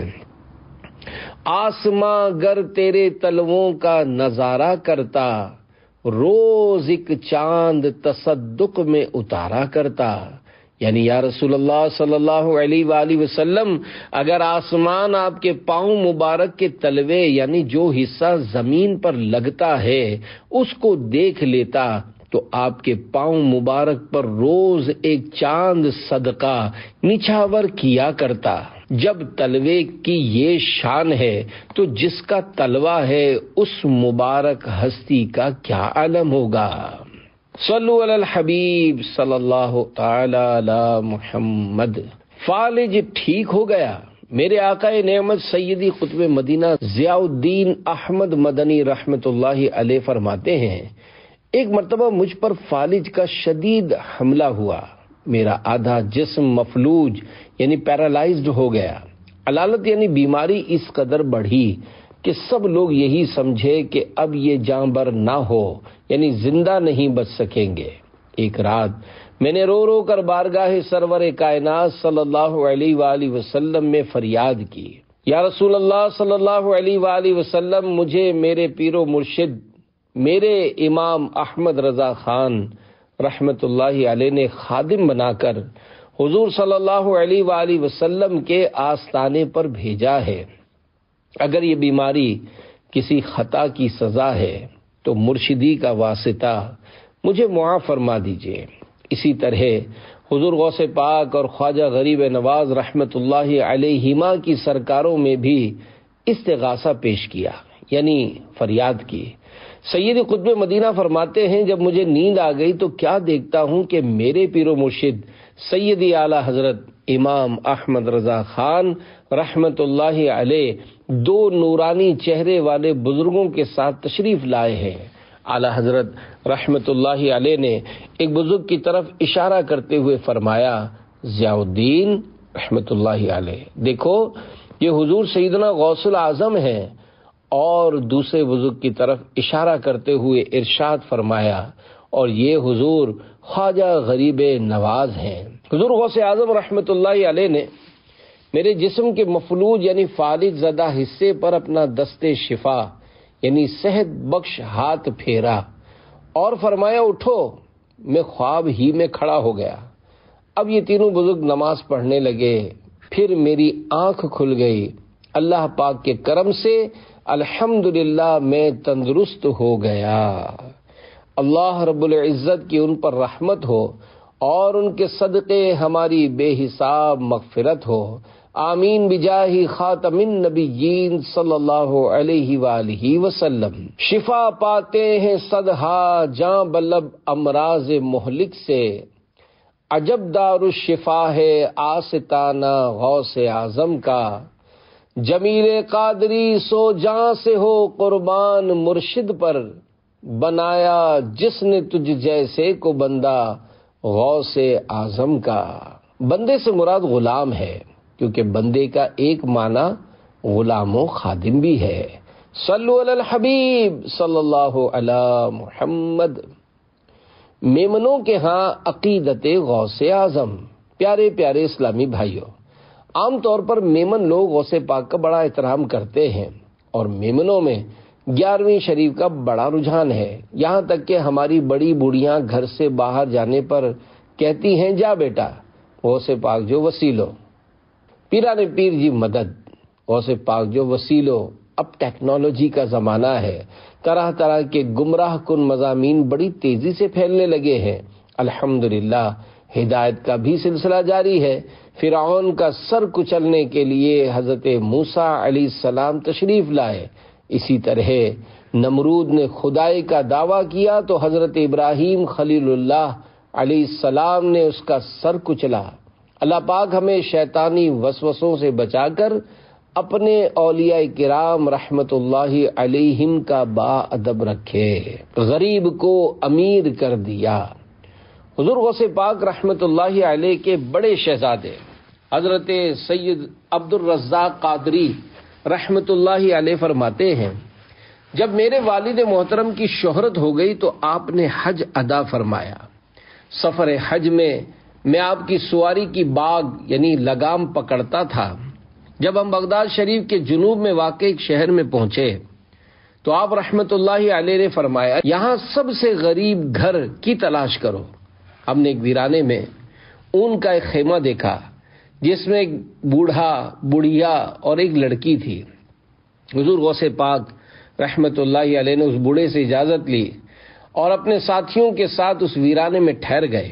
آسماں گر تیرے تلووں کا نظارہ کرتا، روز ایک چاند تصدق میں اتارا کرتا۔ یعنی یا رسول اللہ صلی اللہ علیہ وآلہ وسلم، اگر آسمان آپ کے پاؤں مبارک کے تلوے یعنی جو حصہ زمین پر لگتا ہے اس کو دیکھ لیتا تو آپ کے پاؤں مبارک پر روز ایک چاند صدقہ نچھاور کیا کرتا۔ جب تلوے کی یہ شان ہے تو جس کا تلوہ ہے اس مبارک ہستی کا کیا عالم ہوگا۔ صلو علی الحبیب صلی اللہ تعالی علی محمد۔ فالج ٹھیک ہو گیا۔ میرے آقا نعمت سیدی قطب مدینہ ضیاء الدین احمد مدنی رحمت اللہ علیہ فرماتے ہیں، ایک مرتبہ مجھ پر فالج کا شدید حملہ ہوا، میرا آدھا جسم مفلوج یعنی پیرالائزڈ ہو گیا۔ علالت یعنی بیماری اس قدر بڑھی کہ سب لوگ یہی سمجھے کہ اب یہ جاں بر نہ ہو، یعنی زندہ نہیں بچ سکیں گے۔ ایک رات میں نے رو رو کر بارگاہ سرور کائنات صلی اللہ علیہ وآلہ وسلم میں فریاد کی، یا رسول اللہ صلی اللہ علیہ وآلہ وسلم، مجھے میرے پیر و مرشد میرے امام احمد رضا خان رحمت اللہ علیہ نے خادم بنا کر حضور صلی اللہ علیہ وآلہ وسلم کے آستانے پر بھیجا ہے، اگر یہ بیماری کسی خطا کی سزا ہے تو مرشدی کا واسطہ مجھے معاف فرما دیجیے۔ اسی طرح حضور غوث پاک اور خواجہ غریب نواز رحمت اللہ علیہما کی سرکاروں میں بھی استغاثہ پیش کیا، یعنی فریاد کی۔ سید قطب مدینہ فرماتے ہیں، جب مجھے نیند آ گئی تو کیا دیکھتا ہوں کہ میرے پیر و مرشد سیدی اعلی حضرت امام احمد رضا خان رحمت اللہ علیہ دو نورانی چہرے والے بزرگوں کے ساتھ تشریف لائے ہیں۔ اعلی حضرت رحمت اللہ علیہ نے ایک بزرگ کی طرف اشارہ کرتے ہوئے فرمایا، ضیاء الدین رحمت اللہ علیہ، دیکھو یہ حضور سیدنا غوث الاعظم ہیں، اور دوسرے بزرگ کی طرف اشارہ کرتے ہوئے ارشاد فرمایا، اور یہ حضور خواجہ غریب نواز ہیں۔ حضور غوث اعظم رحمت اللہ علیہ نے میرے جسم کے مفلوج یعنی فالج زدہ حصے پر اپنا دست شفا یعنی صحت بخش ہاتھ پھیرا اور فرمایا، اٹھو۔ میں خواب ہی میں کھڑا ہو گیا۔ اب یہ تینوں بزرگ نماز پڑھنے لگے، پھر میری آنکھ کھل گئی۔ اللہ پاک کے کرم سے الحمدللہ میں تندرست ہو گیا۔ اللہ رب العزت کی ان پر رحمت ہو اور ان کے صدقے ہماری بے حساب مغفرت ہو، آمین بجاہ خاتم النبیین صلی اللہ علیہ وآلہ وسلم۔ شفا پاتے ہیں صدہا جاں بلب امراض مہلک سے، عجب دار الشفا ہے آستانہ غوث اعظم کا، جمیل قادری سو جاں سے ہو قربان مرشد پر، بنایا جس نے تجھ جیسے کو بندہ غوث اعظم کا۔ بندے سے مراد غلام ہے، کیونکہ بندے کا ایک معنی غلام و خادم بھی ہے۔ صلو علی الحبیب صلی اللہ علی محمد۔ میمنوں کے ہاں عقیدت غوث اعظم۔ پیارے پیارے اسلامی بھائیوں، عام طور پر میمن لوگ غوث پاک کا بڑا احترام کرتے ہیں، اور میمنوں میں گیارہویں شریف کا بڑا رجحان ہے، یہاں تک کہ ہماری بڑی بوڑھیاں گھر سے باہر جانے پر کہتی ہیں، جا بیٹا غوث پاک جو وسیلو، پیران پیر جی مدد، غوث پاک جو وسیلو۔ اب ٹیکنالوجی کا زمانہ ہے، طرح طرح کے گمراہ کن مضامین بڑی تیزی سے پھیلنے لگے ہیں۔ الحمدللہ ہدایت کا بھی سلسلہ جاری ہے۔ فرعون کا سر کچلنے کے لیے حضرت موسیٰ علیہ السلام تشریف لائے، اسی طرح نمرود نے خدائی کا دعویٰ کیا تو حضرت ابراہیم خلیل اللہ علیہ السلام نے اس کا سر کچلا۔ اللہ پاک ہمیں شیطانی وسوسوں سے بچا کر اپنے اولیاء کرام رحمت اللہ علیہم کا با ادب رکھے۔ غریب کو امیر کر دیا۔ حضور غوث پاک رحمت اللہ علیہ کے بڑے شہزادے حضرت سید عبد الرزاق قادری رحمت اللہ علیہ فرماتے ہیں، جب میرے والد محترم کی شہرت ہو گئی تو آپ نے حج ادا فرمایا۔ سفر حج میں میں آپ کی سواری کی باغ یعنی لگام پکڑتا تھا۔ جب ہم بغداد شریف کے جنوب میں واقع ایک شہر میں پہنچے تو آپ رحمت اللہ علیہ نے فرمایا، یہاں سب سے غریب گھر کی تلاش کرو۔ ہم نے ایک ویرانے میں اون کا ایک خیمہ دیکھا جس میں ایک بوڑھا، بڑھیا اور ایک لڑکی تھی۔ حضور غوث پاک رحمت اللہ علیہ نے اس بوڑھے سے اجازت لی اور اپنے ساتھیوں کے ساتھ اس ویرانے میں ٹھہر گئے۔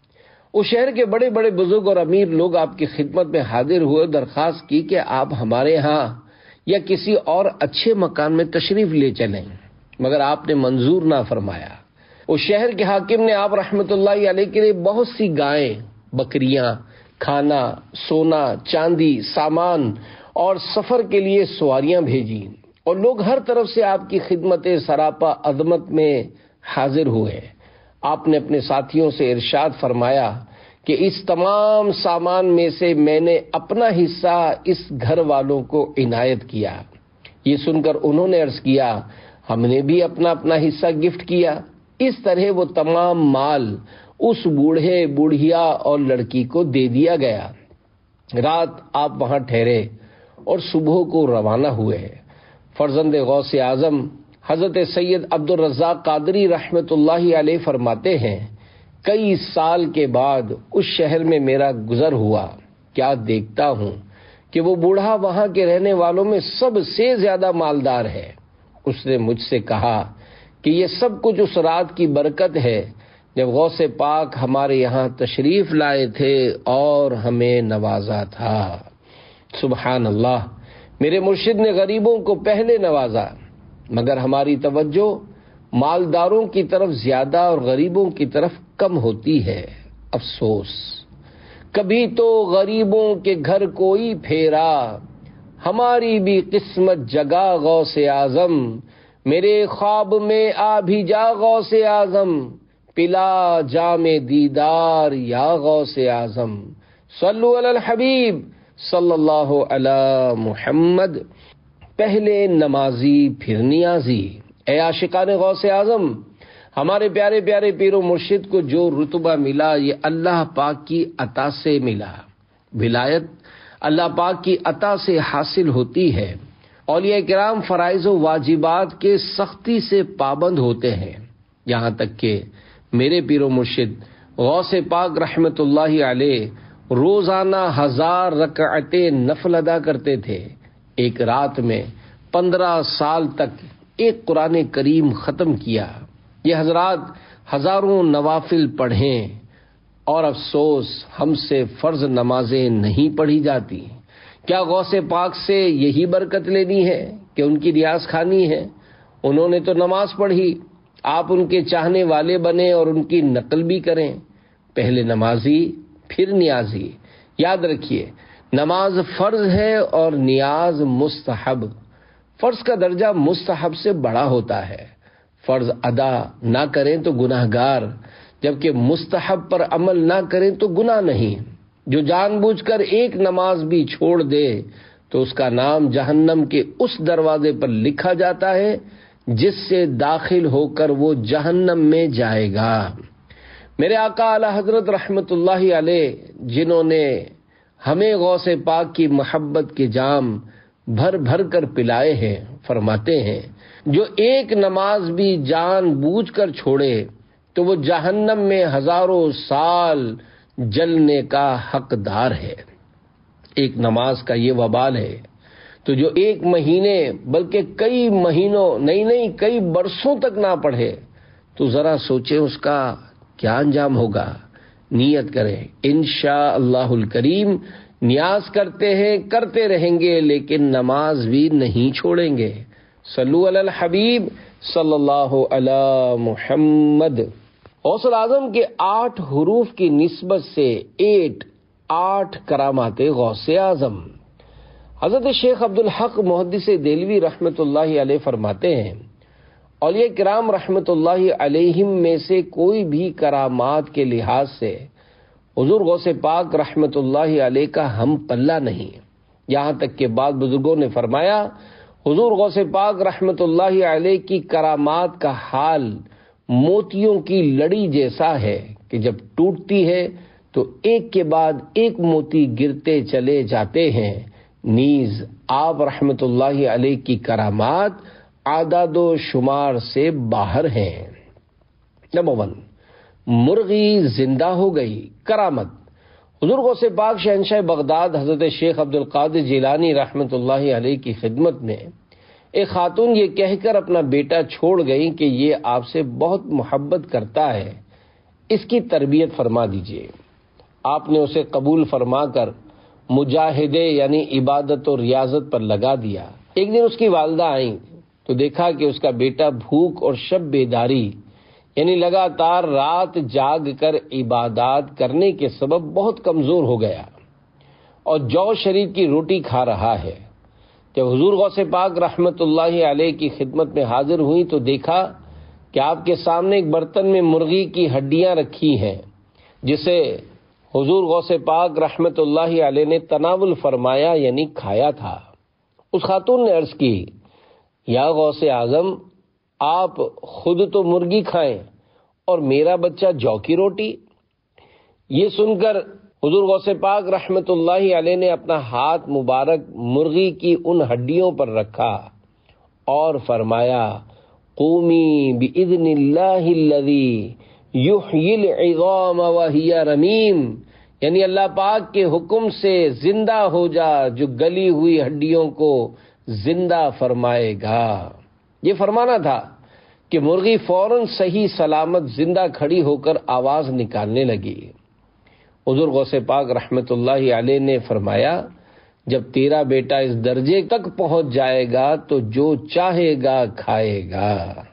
اس شہر کے بڑے بڑے بزرگ اور امیر لوگ آپ کی خدمت میں حاضر ہوئے، درخواست کی کہ آپ ہمارے ہاں یا کسی اور اچھے مکان میں تشریف لے چلیں، مگر آپ نے منظور نہ فرمایا۔ اس شہر کے حاکم نے آپ رحمت اللہ علیہ کے لیے بہت سی گائیں، بکریاں، کھانا، سونا، چاندی، سامان اور سفر کے لیے سواریاں بھیجی، اور لوگ ہر طرف سے آپ کی خدمت سراپا عظمت میں حاضر ہوئے۔ آپ نے اپنے ساتھیوں سے ارشاد فرمایا کہ اس تمام سامان میں سے میں نے اپنا حصہ اس گھر والوں کو عنایت کیا۔ یہ سن کر انہوں نے عرض کیا، ہم نے بھی اپنا اپنا حصہ گفٹ کیا۔ اس طرح وہ تمام مال اس بوڑھے بوڑھیا اور لڑکی کو دے دیا گیا۔ رات آپ وہاں ٹھہرے اور صبح کو روانہ ہوئے۔ فرزند غوث اعظم حضرت سید عبد الرزاق قادری رحمت اللہ علیہ فرماتے ہیں، کئی سال کے بعد اس شہر میں میرا گزر ہوا، کیا دیکھتا ہوں کہ وہ بوڑھا وہاں کے رہنے والوں میں سب سے زیادہ مالدار ہے۔ اس نے مجھ سے کہا کہ یہ سب کچھ اس رات کی برکت ہے جب غوث پاک ہمارے یہاں تشریف لائے تھے اور ہمیں نوازا تھا۔ سبحان اللہ، میرے مرشد نے غریبوں کو پہلے نوازا، مگر ہماری توجہ مالداروں کی طرف زیادہ اور غریبوں کی طرف کم ہوتی ہے۔ افسوس، کبھی تو غریبوں کے گھر کوئی پھیرا، ہماری بھی قسمت جگا غوث اعظم، میرے خواب میں آ بھی جا غوث اعظم، پلا جام دیدار یا غوث اعظم، صلو علی الحبیب صلی اللہ علی محمد۔ پہلے نمازی پھر نیازی، اے عاشقان غوث اعظم، ہمارے پیارے پیارے پیر و مرشد کو جو رتبہ ملا یہ اللہ پاک کی عطا سے ملا۔ ولایت اللہ پاک کی عطا سے حاصل ہوتی ہے۔ اولیاء کرام فرائض و واجبات کے سختی سے پابند ہوتے ہیں، یہاں تک کہ میرے پیر و مرشد غوث پاک رحمت اللہ علیہ روزانہ ہزار رکعتیں نفل ادا کرتے تھے۔ ایک رات میں پندرہ سال تک ایک قرآن کریم ختم کیا۔ یہ حضرات ہزاروں نوافل پڑھیں اور افسوس ہم سے فرض نمازیں نہیں پڑھی جاتی۔ کیا غوث پاک سے یہی برکت لینی ہے کہ ان کی ریاض خانی ہے؟ انہوں نے تو نماز پڑھی، آپ ان کے چاہنے والے بنے اور ان کی نقل بھی کریں۔ پہلے نمازی پھر نیازی، یاد رکھیے نماز فرض ہے اور نیاز مستحب۔ فرض کا درجہ مستحب سے بڑا ہوتا ہے، فرض ادا نہ کریں تو گناہ گار، جبکہ مستحب پر عمل نہ کریں تو گناہ نہیں۔ جو جان بوجھ کر ایک نماز بھی چھوڑ دے تو اس کا نام جہنم کے اس دروازے پر لکھا جاتا ہے جس سے داخل ہو کر وہ جہنم میں جائے گا۔ میرے آقا اعلی حضرت رحمت اللہ علیہ، جنہوں نے ہمیں غوث پاک کی محبت کے جام بھر بھر کر پلائے ہیں، فرماتے ہیں جو ایک نماز بھی جان بوجھ کر چھوڑے تو وہ جہنم میں ہزاروں سال جلنے کا حقدار ہے۔ ایک نماز کا یہ وبال ہے، تو جو ایک مہینے بلکہ کئی مہینوں نہیں نہیں کئی برسوں تک نہ پڑھے تو ذرا سوچیں اس کا کیا انجام ہوگا۔ نیت کریں انشاء اللہ الکریم، نیاز کرتے ہیں کرتے رہیں گے لیکن نماز بھی نہیں چھوڑیں گے۔ صلو علی الحبیب صلی اللہ علی محمد۔ غوث اعظم کے آٹھ حروف کی نسبت سے ایٹ آٹھ کرامات غوث اعظم۔ حضرت شیخ عبدالحق محدث دہلوی رحمت اللہ علیہ فرماتے ہیں، اولیاء کرام رحمت اللہ علیہم میں سے کوئی بھی کرامات کے لحاظ سے حضور غوث پاک رحمت اللہ علیہ کا ہم پلہ نہیں۔ یہاں تک کہ بعض بزرگوں نے فرمایا حضور غوث پاک رحمت اللہ علیہ کی کرامات کا حال موتیوں کی لڑی جیسا ہے کہ جب ٹوٹتی ہے تو ایک کے بعد ایک موتی گرتے چلے جاتے ہیں، نیز آپ رحمت اللہ علیہ کی کرامات اعداد و شمار سے باہر ہیں۔ نمبر ون، مرغی زندہ ہو گئی، کرامت۔ حضور غوث پاک شہنشاہ بغداد حضرت شیخ عبد القادر جیلانی رحمت اللہ علیہ کی خدمت میں ایک خاتون یہ کہہ کر اپنا بیٹا چھوڑ گئی کہ یہ آپ سے بہت محبت کرتا ہے، اس کی تربیت فرما دیجیے۔ آپ نے اسے قبول فرما کر مجاہدے یعنی عبادت و ریاضت پر لگا دیا۔ ایک دن اس کی والدہ آئیں تو دیکھا کہ اس کا بیٹا بھوک اور شب بیداری یعنی لگاتار رات جاگ کر عبادات کرنے کے سبب بہت کمزور ہو گیا اور جو شریر کی روٹی کھا رہا ہے۔ جب حضور غوث پاک رحمت اللہ علیہ کی خدمت میں حاضر ہوئی تو دیکھا کہ آپ کے سامنے ایک برتن میں مرغی کی ہڈیاں رکھی ہیں جسے حضور غوث پاک رحمت اللہ علیہ نے تناول فرمایا یعنی کھایا تھا۔ اس خاتون نے عرض کی، یا غوث اعظم، آپ خود تو مرغی کھائیں اور میرا بچہ جو کی روٹی؟ یہ سن کر حضور غوث پاک رحمت اللہ علیہ نے اپنا ہاتھ مبارک مرغی کی ان ہڈیوں پر رکھا اور فرمایا قومی بإذن اللہ الذی یحیی العظام وہی رمیم، یعنی اللہ پاک کے حکم سے زندہ ہو جا جو گلی ہوئی ہڈیوں کو زندہ فرمائے گا۔ یہ فرمانا تھا کہ مرغی فوراً صحیح سلامت زندہ کھڑی ہو کر آواز نکالنے لگی۔ حضور غوث پاک رحمت اللہ علیہ نے فرمایا جب تیرا بیٹا اس درجے تک پہنچ جائے گا تو جو چاہے گا کھائے گا۔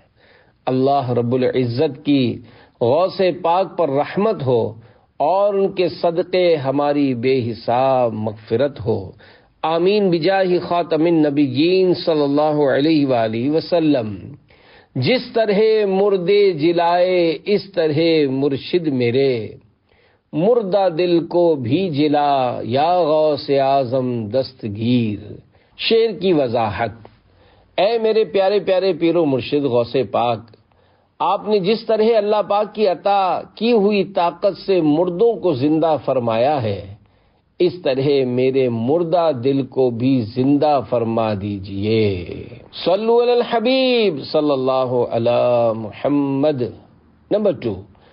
اللہ رب العزت کی غوث پاک پر رحمت ہو اور ان کے صدقے ہماری بے حساب مغفرت ہو، آمین بجاہ خاتم النبیین صلی اللہ علیہ وآلہ وسلم۔ جس طرح مردے جلائے اس طرح مرشد میرے، مردہ دل کو بھی جلا یا غوث اعظم دستگیر۔ شعر کی وضاحت۔ اے میرے پیارے پیارے پیر و مرشد غوث پاک، آپ نے جس طرح اللہ پاک کی عطا کی ہوئی طاقت سے مردوں کو زندہ فرمایا ہے، اس طرح میرے مردہ دل کو بھی زندہ فرما دیجئے۔ صلو علی الحبیب صلی اللہ علی محمد۔ نمبر ٹو،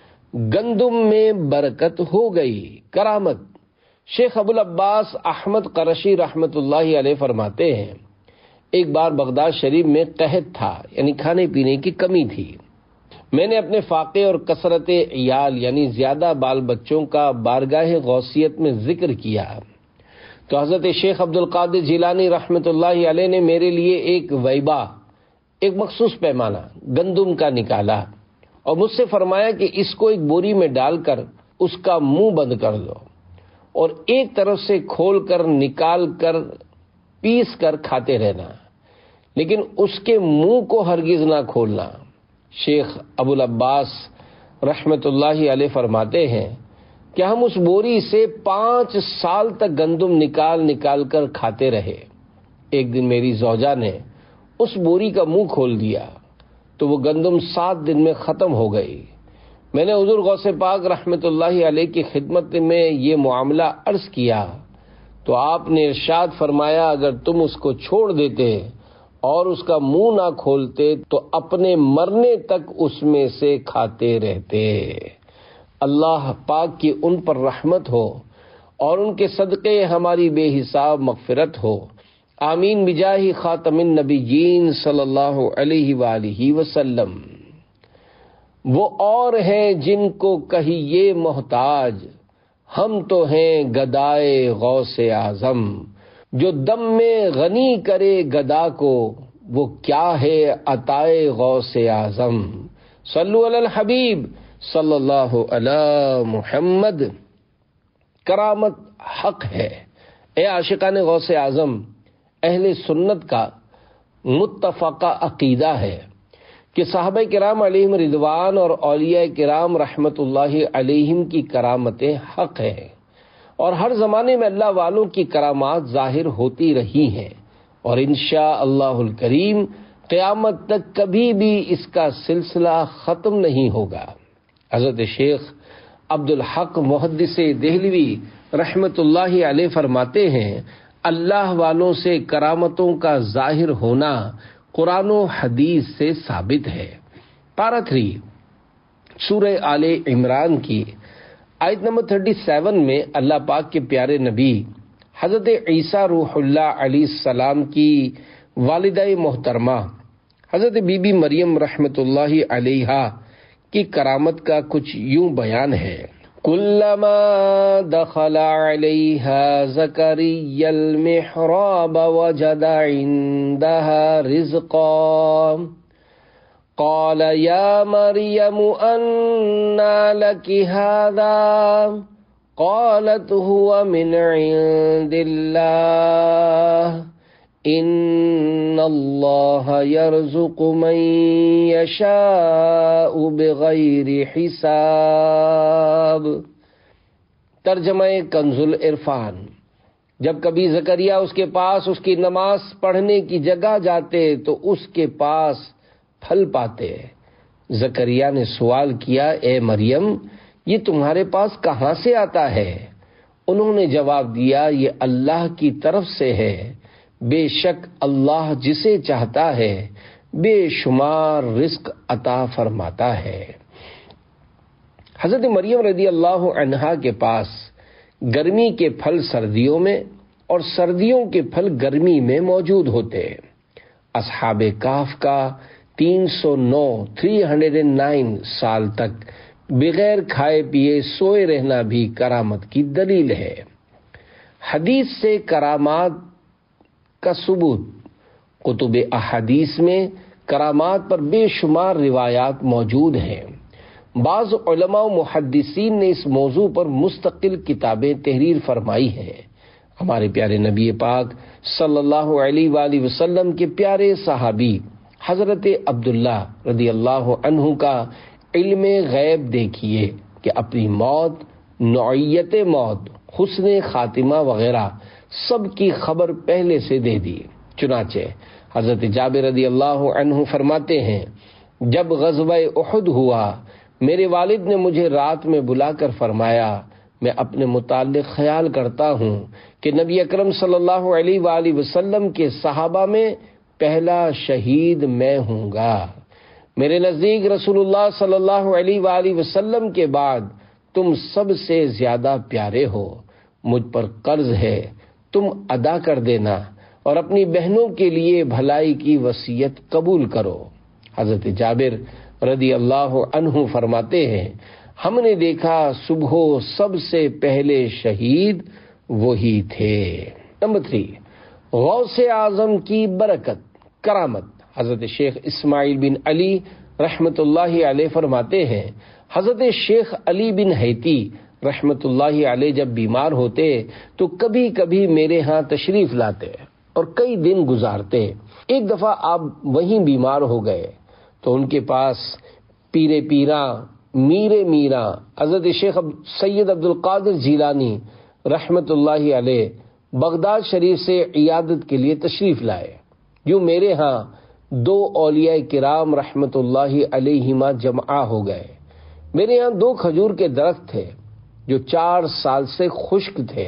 گندم میں برکت ہو گئی، کرامت۔ شیخ ابو العباس احمد قرشی رحمت اللہ علیہ فرماتے ہیں ایک بار بغداد شریف میں قحط تھا، یعنی کھانے پینے کی کمی تھی۔ میں نے اپنے فاقے اور کثرت عیال یعنی زیادہ بال بچوں کا بارگاہ غوثیت میں ذکر کیا تو حضرت شیخ عبد القادر جیلانی رحمت اللہ علیہ نے میرے لیے ایک ویبا، ایک مخصوص پیمانہ گندم کا نکالا اور مجھ سے فرمایا کہ اس کو ایک بوری میں ڈال کر اس کا منہ بند کر دو اور ایک طرف سے کھول کر نکال کر پیس کر کھاتے رہنا، لیکن اس کے منہ کو ہرگز نہ کھولنا۔ شیخ ابو العباس رحمت اللہ علیہ فرماتے ہیں کہ ہم اس بوری سے پانچ سال تک گندم نکال نکال کر کھاتے رہے۔ ایک دن میری زوجہ نے اس بوری کا منہ کھول دیا تو وہ گندم سات دن میں ختم ہو گئی۔ میں نے حضور غوث پاک رحمت اللہ علیہ کی خدمت میں یہ معاملہ عرض کیا تو آپ نے ارشاد فرمایا اگر تم اس کو چھوڑ دیتے اور اس کا منہ نہ کھولتے تو اپنے مرنے تک اس میں سے کھاتے رہتے۔ اللہ پاک کی ان پر رحمت ہو اور ان کے صدقے ہماری بے حساب مغفرت ہو، آمین بجاہ خاتم النبیین صلی اللہ علیہ وآلہ وسلم۔ وہ اور ہیں جن کو کہیے محتاج، ہم تو ہیں گدائے غوث اعظم۔ جو دم میں غنی کرے گدا کو، وہ کیا ہے عطائے غوث اعظم۔ صلو علی الحبیب صلی اللہ علی محمد۔ کرامت حق ہے۔ اے عاشقان غوث اعظم، اہل سنت کا متفقہ عقیدہ ہے کہ صحابہ کرام علیہم رضوان اور اولیاء کرام رحمت اللہ علیہم کی کرامتیں حق ہیں اور ہر زمانے میں اللہ والوں کی کرامات ظاہر ہوتی رہی ہیں اور انشاء اللہ الکریم قیامت تک کبھی بھی اس کا سلسلہ ختم نہیں ہوگا۔ حضرت شیخ عبد الحق محدث دہلوی رحمت اللہ علیہ فرماتے ہیں اللہ والوں سے کرامتوں کا ظاہر ہونا قرآن و حدیث سے ثابت ہے۔ پارہ تھری سورہ آل عمران کی آیت نمبر سینتیس میں اللہ پاک کے پیارے نبی حضرت عیسیٰ روح اللہ علیہ السلام کی والدہ محترمہ حضرت بی بی مریم رحمت اللہ علیہا کی کرامت کا کچھ یوں بیان ہے۔ کلما دخل علیہا زکریا المحراب وجد عندها رزقا قال یا مریم انا لک هذا قالت هو من عند اللہ ان اللہ یرزق من یشاء بغیر حساب۔ ترجمہ کنز العرفان۔ جب کبھی زکریا اس کے پاس اس کی نماز پڑھنے کی جگہ جاتے تو اس کے پاس پھل پاتے۔ زکریا نے سوال کیا اے مریم یہ تمہارے پاس کہاں سے آتا ہے؟ انہوں نے جواب دیا، یہ اللہ کی طرف سے ہے، بے شک اللہ جسے چاہتا ہے بے شمار رزق عطا فرماتا ہے۔ حضرت مریم رضی اللہ عنہا کے پاس گرمی کے پھل سردیوں میں اور سردیوں کے پھل گرمی میں موجود ہوتے۔ اصحاب کہف کا تین سو نو تھری ہنڈریڈ نائن سال تک بغیر کھائے پیے سوئے رہنا بھی کرامت کی دلیل ہے۔ حدیث سے کرامات کا ثبوت، کتب احادیث میں کرامات پر بے شمار روایات موجود ہیں۔ بعض علماء و محدثین نے اس موضوع پر مستقل کتابیں تحریر فرمائی ہیں۔ ہمارے پیارے نبی پاک صلی اللہ علیہ وآلہ وسلم کے پیارے صحابی حضرت عبداللہ رضی اللہ عنہ کا علم غیب دیکھیے کہ اپنی موت، نوعیت موت، حسن خاتمہ وغیرہ سب کی خبر پہلے سے دے دی۔ چنانچہ حضرت جابر رضی اللہ عنہ فرماتے ہیں، جب غزوہ احد ہوا میرے والد نے مجھے رات میں بلا کر فرمایا، میں اپنے متعلق خیال کرتا ہوں کہ نبی اکرم صلی اللہ علیہ وآلہ وسلم کے صحابہ میں پہلا شہید میں ہوں گا۔ میرے نزدیک رسول اللہ صلی اللہ علیہ وآلہ وسلم کے بعد تم سب سے زیادہ پیارے ہو، مجھ پر قرض ہے، تم ادا کر دینا اور اپنی بہنوں کے لیے بھلائی کی وصیت قبول کرو۔ حضرت جابر رضی اللہ عنہ فرماتے ہیں، ہم نے دیکھا صبح سب سے پہلے شہید وہی تھے۔ نمبر تھری، غوث اعظم کی برکت، کرامت۔ حضرت شیخ اسماعیل بن علی رحمت اللہ علیہ فرماتے ہیں، حضرت شیخ علی بن حیتی رحمت اللہ علیہ جب بیمار ہوتے تو کبھی کبھی میرے ہاں تشریف لاتے اور کئی دن گزارتے۔ ایک دفعہ آپ وہیں بیمار ہو گئے تو ان کے پاس پیرے پیراں میرے میراں حضرت شیخ سید عبد القادر جیلانی رحمت اللہ علیہ بغداد شریف سے عیادت کے لیے تشریف لائے۔ یوں میرے ہاں دو اولیاء کرام رحمت اللہ علیہما جمع ہو گئے۔ میرے ہاں دو کھجور کے درخت تھے جو چار سال سے خشک تھے،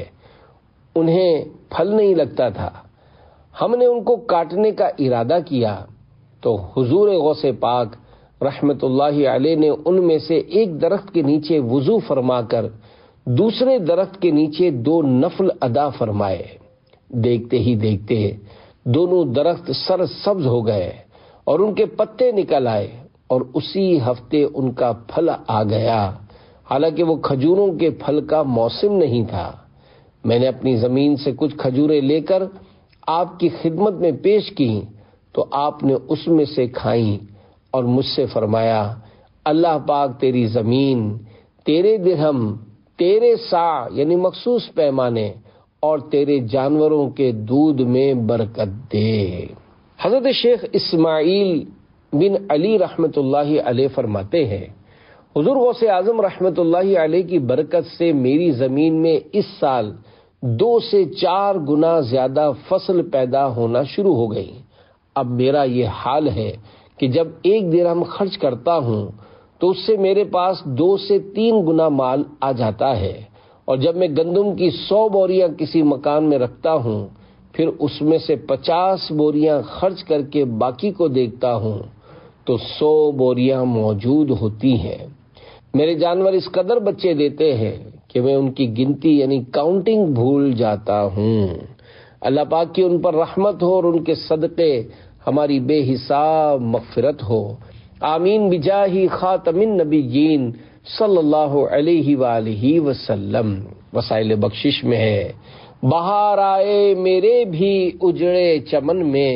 انہیں پھل نہیں لگتا تھا۔ ہم نے ان کو کاٹنے کا ارادہ کیا تو حضور غوث پاک رحمت اللہ علیہ نے ان میں سے ایک درخت کے نیچے وضو فرما کر دوسرے درخت کے نیچے دو نفل ادا فرمائے۔ دیکھتے ہی دیکھتے دونوں درخت سر سبز ہو گئے اور ان کے پتے نکل آئے اور اسی ہفتے ان کا پھل آ گیا، حالانکہ وہ کھجوروں کے پھل کا موسم نہیں تھا۔ میں نے اپنی زمین سے کچھ کھجوریں لے کر آپ کی خدمت میں پیش کی تو آپ نے اس میں سے کھائیں اور مجھ سے فرمایا، اللہ پاک تیری زمین، تیرے درہم، تیرے سا یعنی مخصوص پیمانے اور تیرے جانوروں کے دودھ میں برکت دے۔ حضرت شیخ اسماعیل بن علی رحمت اللہ علیہ فرماتے ہیں، حضور غوث اعظم رحمت اللہ علیہ کی برکت سے میری زمین میں اس سال دو سے چار گنا زیادہ فصل پیدا ہونا شروع ہو گئی۔ اب میرا یہ حال ہے کہ جب ایک درہم خرچ کرتا ہوں تو اس سے میرے پاس دو سے تین گنا مال آ جاتا ہے، اور جب میں گندم کی سو بوریاں کسی مکان میں رکھتا ہوں پھر اس میں سے پچاس بوریاں خرچ کر کے باقی کو دیکھتا ہوں تو سو بوریاں موجود ہوتی ہیں۔ میرے جانور اس قدر بچے دیتے ہیں کہ میں ان کی گنتی یعنی کاؤنٹنگ بھول جاتا ہوں۔ اللہ پاک کی ان پر رحمت ہو اور ان کے صدقے ہماری بے حساب مغفرت ہو، آمین بجاہ خاتم النبیین صلی اللہ علیہ وآلہ وسلم۔ وسائل بخشش میں ہے، بہار آئے میرے بھی اجڑے چمن میں،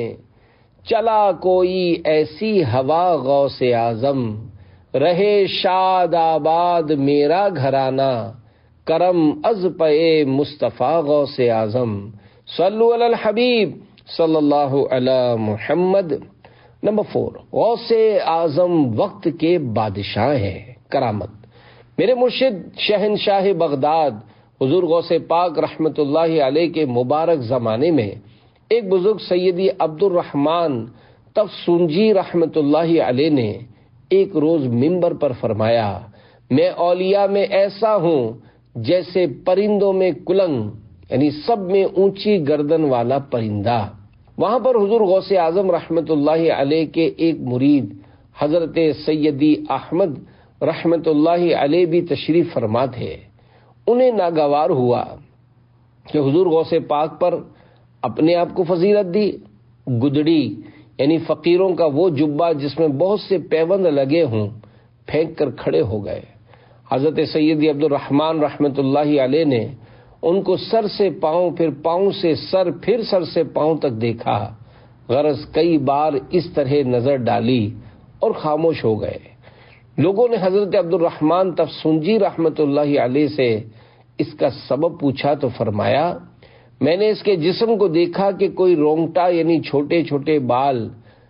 چلا کوئی ایسی ہوا غوث اعظم، رہے شاد آباد میرا گھرانہ، کرم از پے مصطفیٰ غوث اعظم، صلو علی الحبیب صلی اللہ علی محمد۔ نمبر فور، غوث اعظم وقت کے بادشاہ ہیں، کرامت۔ میرے مرشد شہنشاہ بغداد حضور غوث پاک رحمت اللہ علیہ کے مبارک زمانے میں ایک بزرگ سیدی عبد الرحمن تفسونجی رحمت اللہ علیہ نے ایک روز منبر پر فرمایا، میں اولیاء میں ایسا ہوں جیسے پرندوں میں کلنگ، یعنی سب میں اونچی گردن والا پرندہ۔ وہاں پر حضور غوث اعظم رحمت اللہ علیہ کے ایک مرید حضرت سیدی احمد رحمت اللہ علیہ بھی تشریف فرما تھے۔ انہیں ناگوار ہوا کہ حضور غوث پاک پر اپنے آپ کو فضیلت دی، گدڑی یعنی فقیروں کا وہ جبہ جس میں بہت سے پیوند لگے ہوں پھینک کر کھڑے ہو گئے۔ حضرت سیدی عبد الرحمن رحمت اللہ علیہ نے ان کو سر سے پاؤں، پھر پاؤں سے سر، پھر سر سے پاؤں تک دیکھا، غرض کئی بار اس طرح نظر ڈالی اور خاموش ہو گئے۔ لوگوں نے حضرت عبد الرحمن تفسنجی رحمت اللہ علیہ سے اس کا سبب پوچھا تو فرمایا، میں نے اس کے جسم کو دیکھا کہ کوئی رونگٹا یعنی چھوٹے چھوٹے بال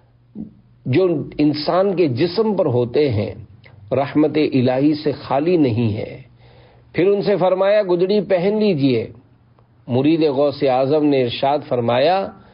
جو انسان کے جسم پر ہوتے ہیں رحمت الہی سے خالی نہیں ہے۔ پھر ان سے فرمایا گدڑی پہن لیجئے۔ مرید غوث اعظم نے ارشاد فرمایا،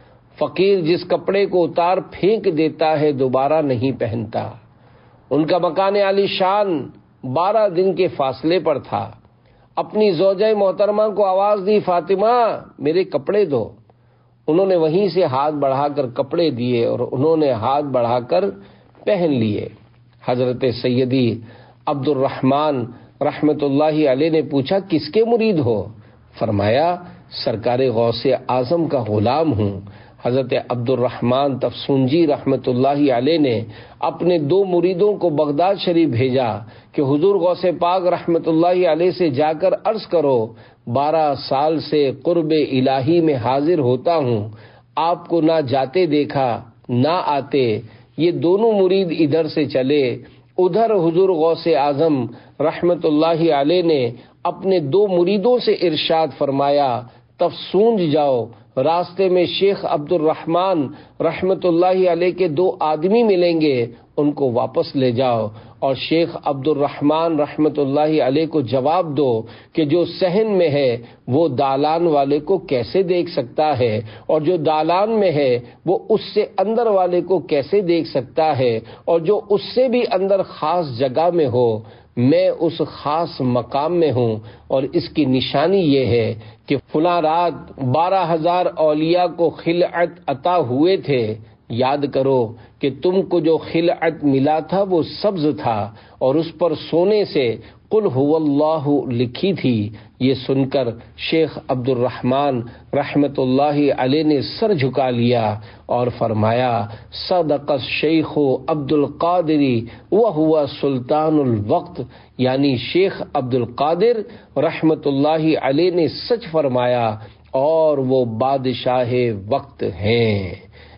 فقیر جس کپڑے کو اتار پھینک دیتا ہے دوبارہ نہیں پہنتا۔ ان کا مکان عالی شان بارہ دن کے فاصلے پر تھا۔ اپنی زوجہ محترمہ کو آواز دی، فاطمہ میرے کپڑے دو۔ انہوں نے وہیں سے ہاتھ بڑھا کر کپڑے دیے اور انہوں نے ہاتھ بڑھا کر پہن لیے۔ حضرت سیدی عبد الرحمن رحمت اللہ علیہ نے پوچھا کس کے مرید ہو؟ فرمایا سرکار غوث اعظم کا غلام ہوں۔ حضرت عبد الرحمن تفسنجی رحمت اللہ علیہ نے اپنے دو مریدوں کو بغداد شریف بھیجا کہ حضور غوث پاک رحمت اللہ علیہ سے جا کر عرض کرو، بارہ سال سے قرب الہی میں حاضر ہوتا ہوں، آپ کو نہ جاتے دیکھا نہ آتے۔ یہ دونوں مرید ادھر سے چلے، ادھر حضور غوث اعظم رحمت اللہ علیہ نے اپنے دو مریدوں سے ارشاد فرمایا تفسونج جاؤ، راستے میں شیخ عبد الرحمن رحمت اللہ علیہ کے دو آدمی ملیں گے، ان کو واپس لے جاؤ اور شیخ عبد الرحمن رحمت اللہ علیہ کو جواب دو کہ جو صحن میں ہے وہ دالان والے کو کیسے دیکھ سکتا ہے، اور جو دالان میں ہے وہ اس سے اندر والے کو کیسے دیکھ سکتا ہے، اور جو اس سے بھی اندر خاص جگہ میں ہو، میں اس خاص مقام میں ہوں، اور اس کی نشانی یہ ہے کہ فلاں رات بارہ ہزار اولیاء کو خلعت عطا ہوئے تھے، یاد کرو کہ تم کو جو خلعت ملا تھا وہ سبز تھا اور اس پر سونے سے قل هو اللہ لکھی تھی۔ یہ سن کر شیخ عبد الرحمن رحمت اللہ علیہ نے سر جھکا لیا اور فرمایا صدق الشیخ عبد القادر وہو سلطان الوقت، یعنی شیخ عبد القادر رحمت اللہ علیہ نے سچ فرمایا اور وہ بادشاہ وقت ہیں۔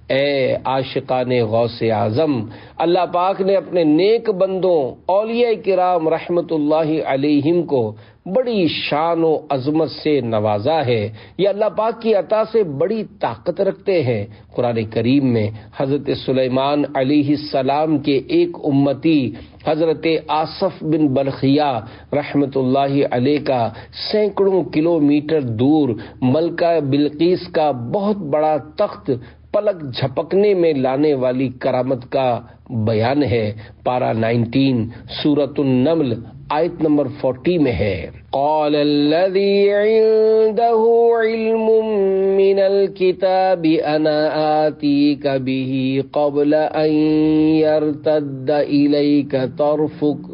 اے عاشقان غوث اعظم، اللہ پاک نے اپنے نیک بندوں اولیاء کرام رحمت اللہ علیہم کو بڑی شان و عظمت سے نوازا ہے۔ یہ اللہ پاک کی عطا سے بڑی طاقت رکھتے ہیں۔ قرآن کریم میں حضرت سلیمان علیہ السلام کے ایک امتی حضرت آصف بن بلخیہ رحمت اللہ علیہ کا سینکڑوں کلومیٹر دور ملکہ بلقیس کا بہت بڑا تخت پلک جھپکنے میں لانے والی کرامت کا بیان ہے۔ پارہ نائنٹین سورۃ النمل آیت نمبر فورٹی میں ہے، قال الذی عنده علم من الكتاب انا آتیک به قبل ان يرتد الیک طرفک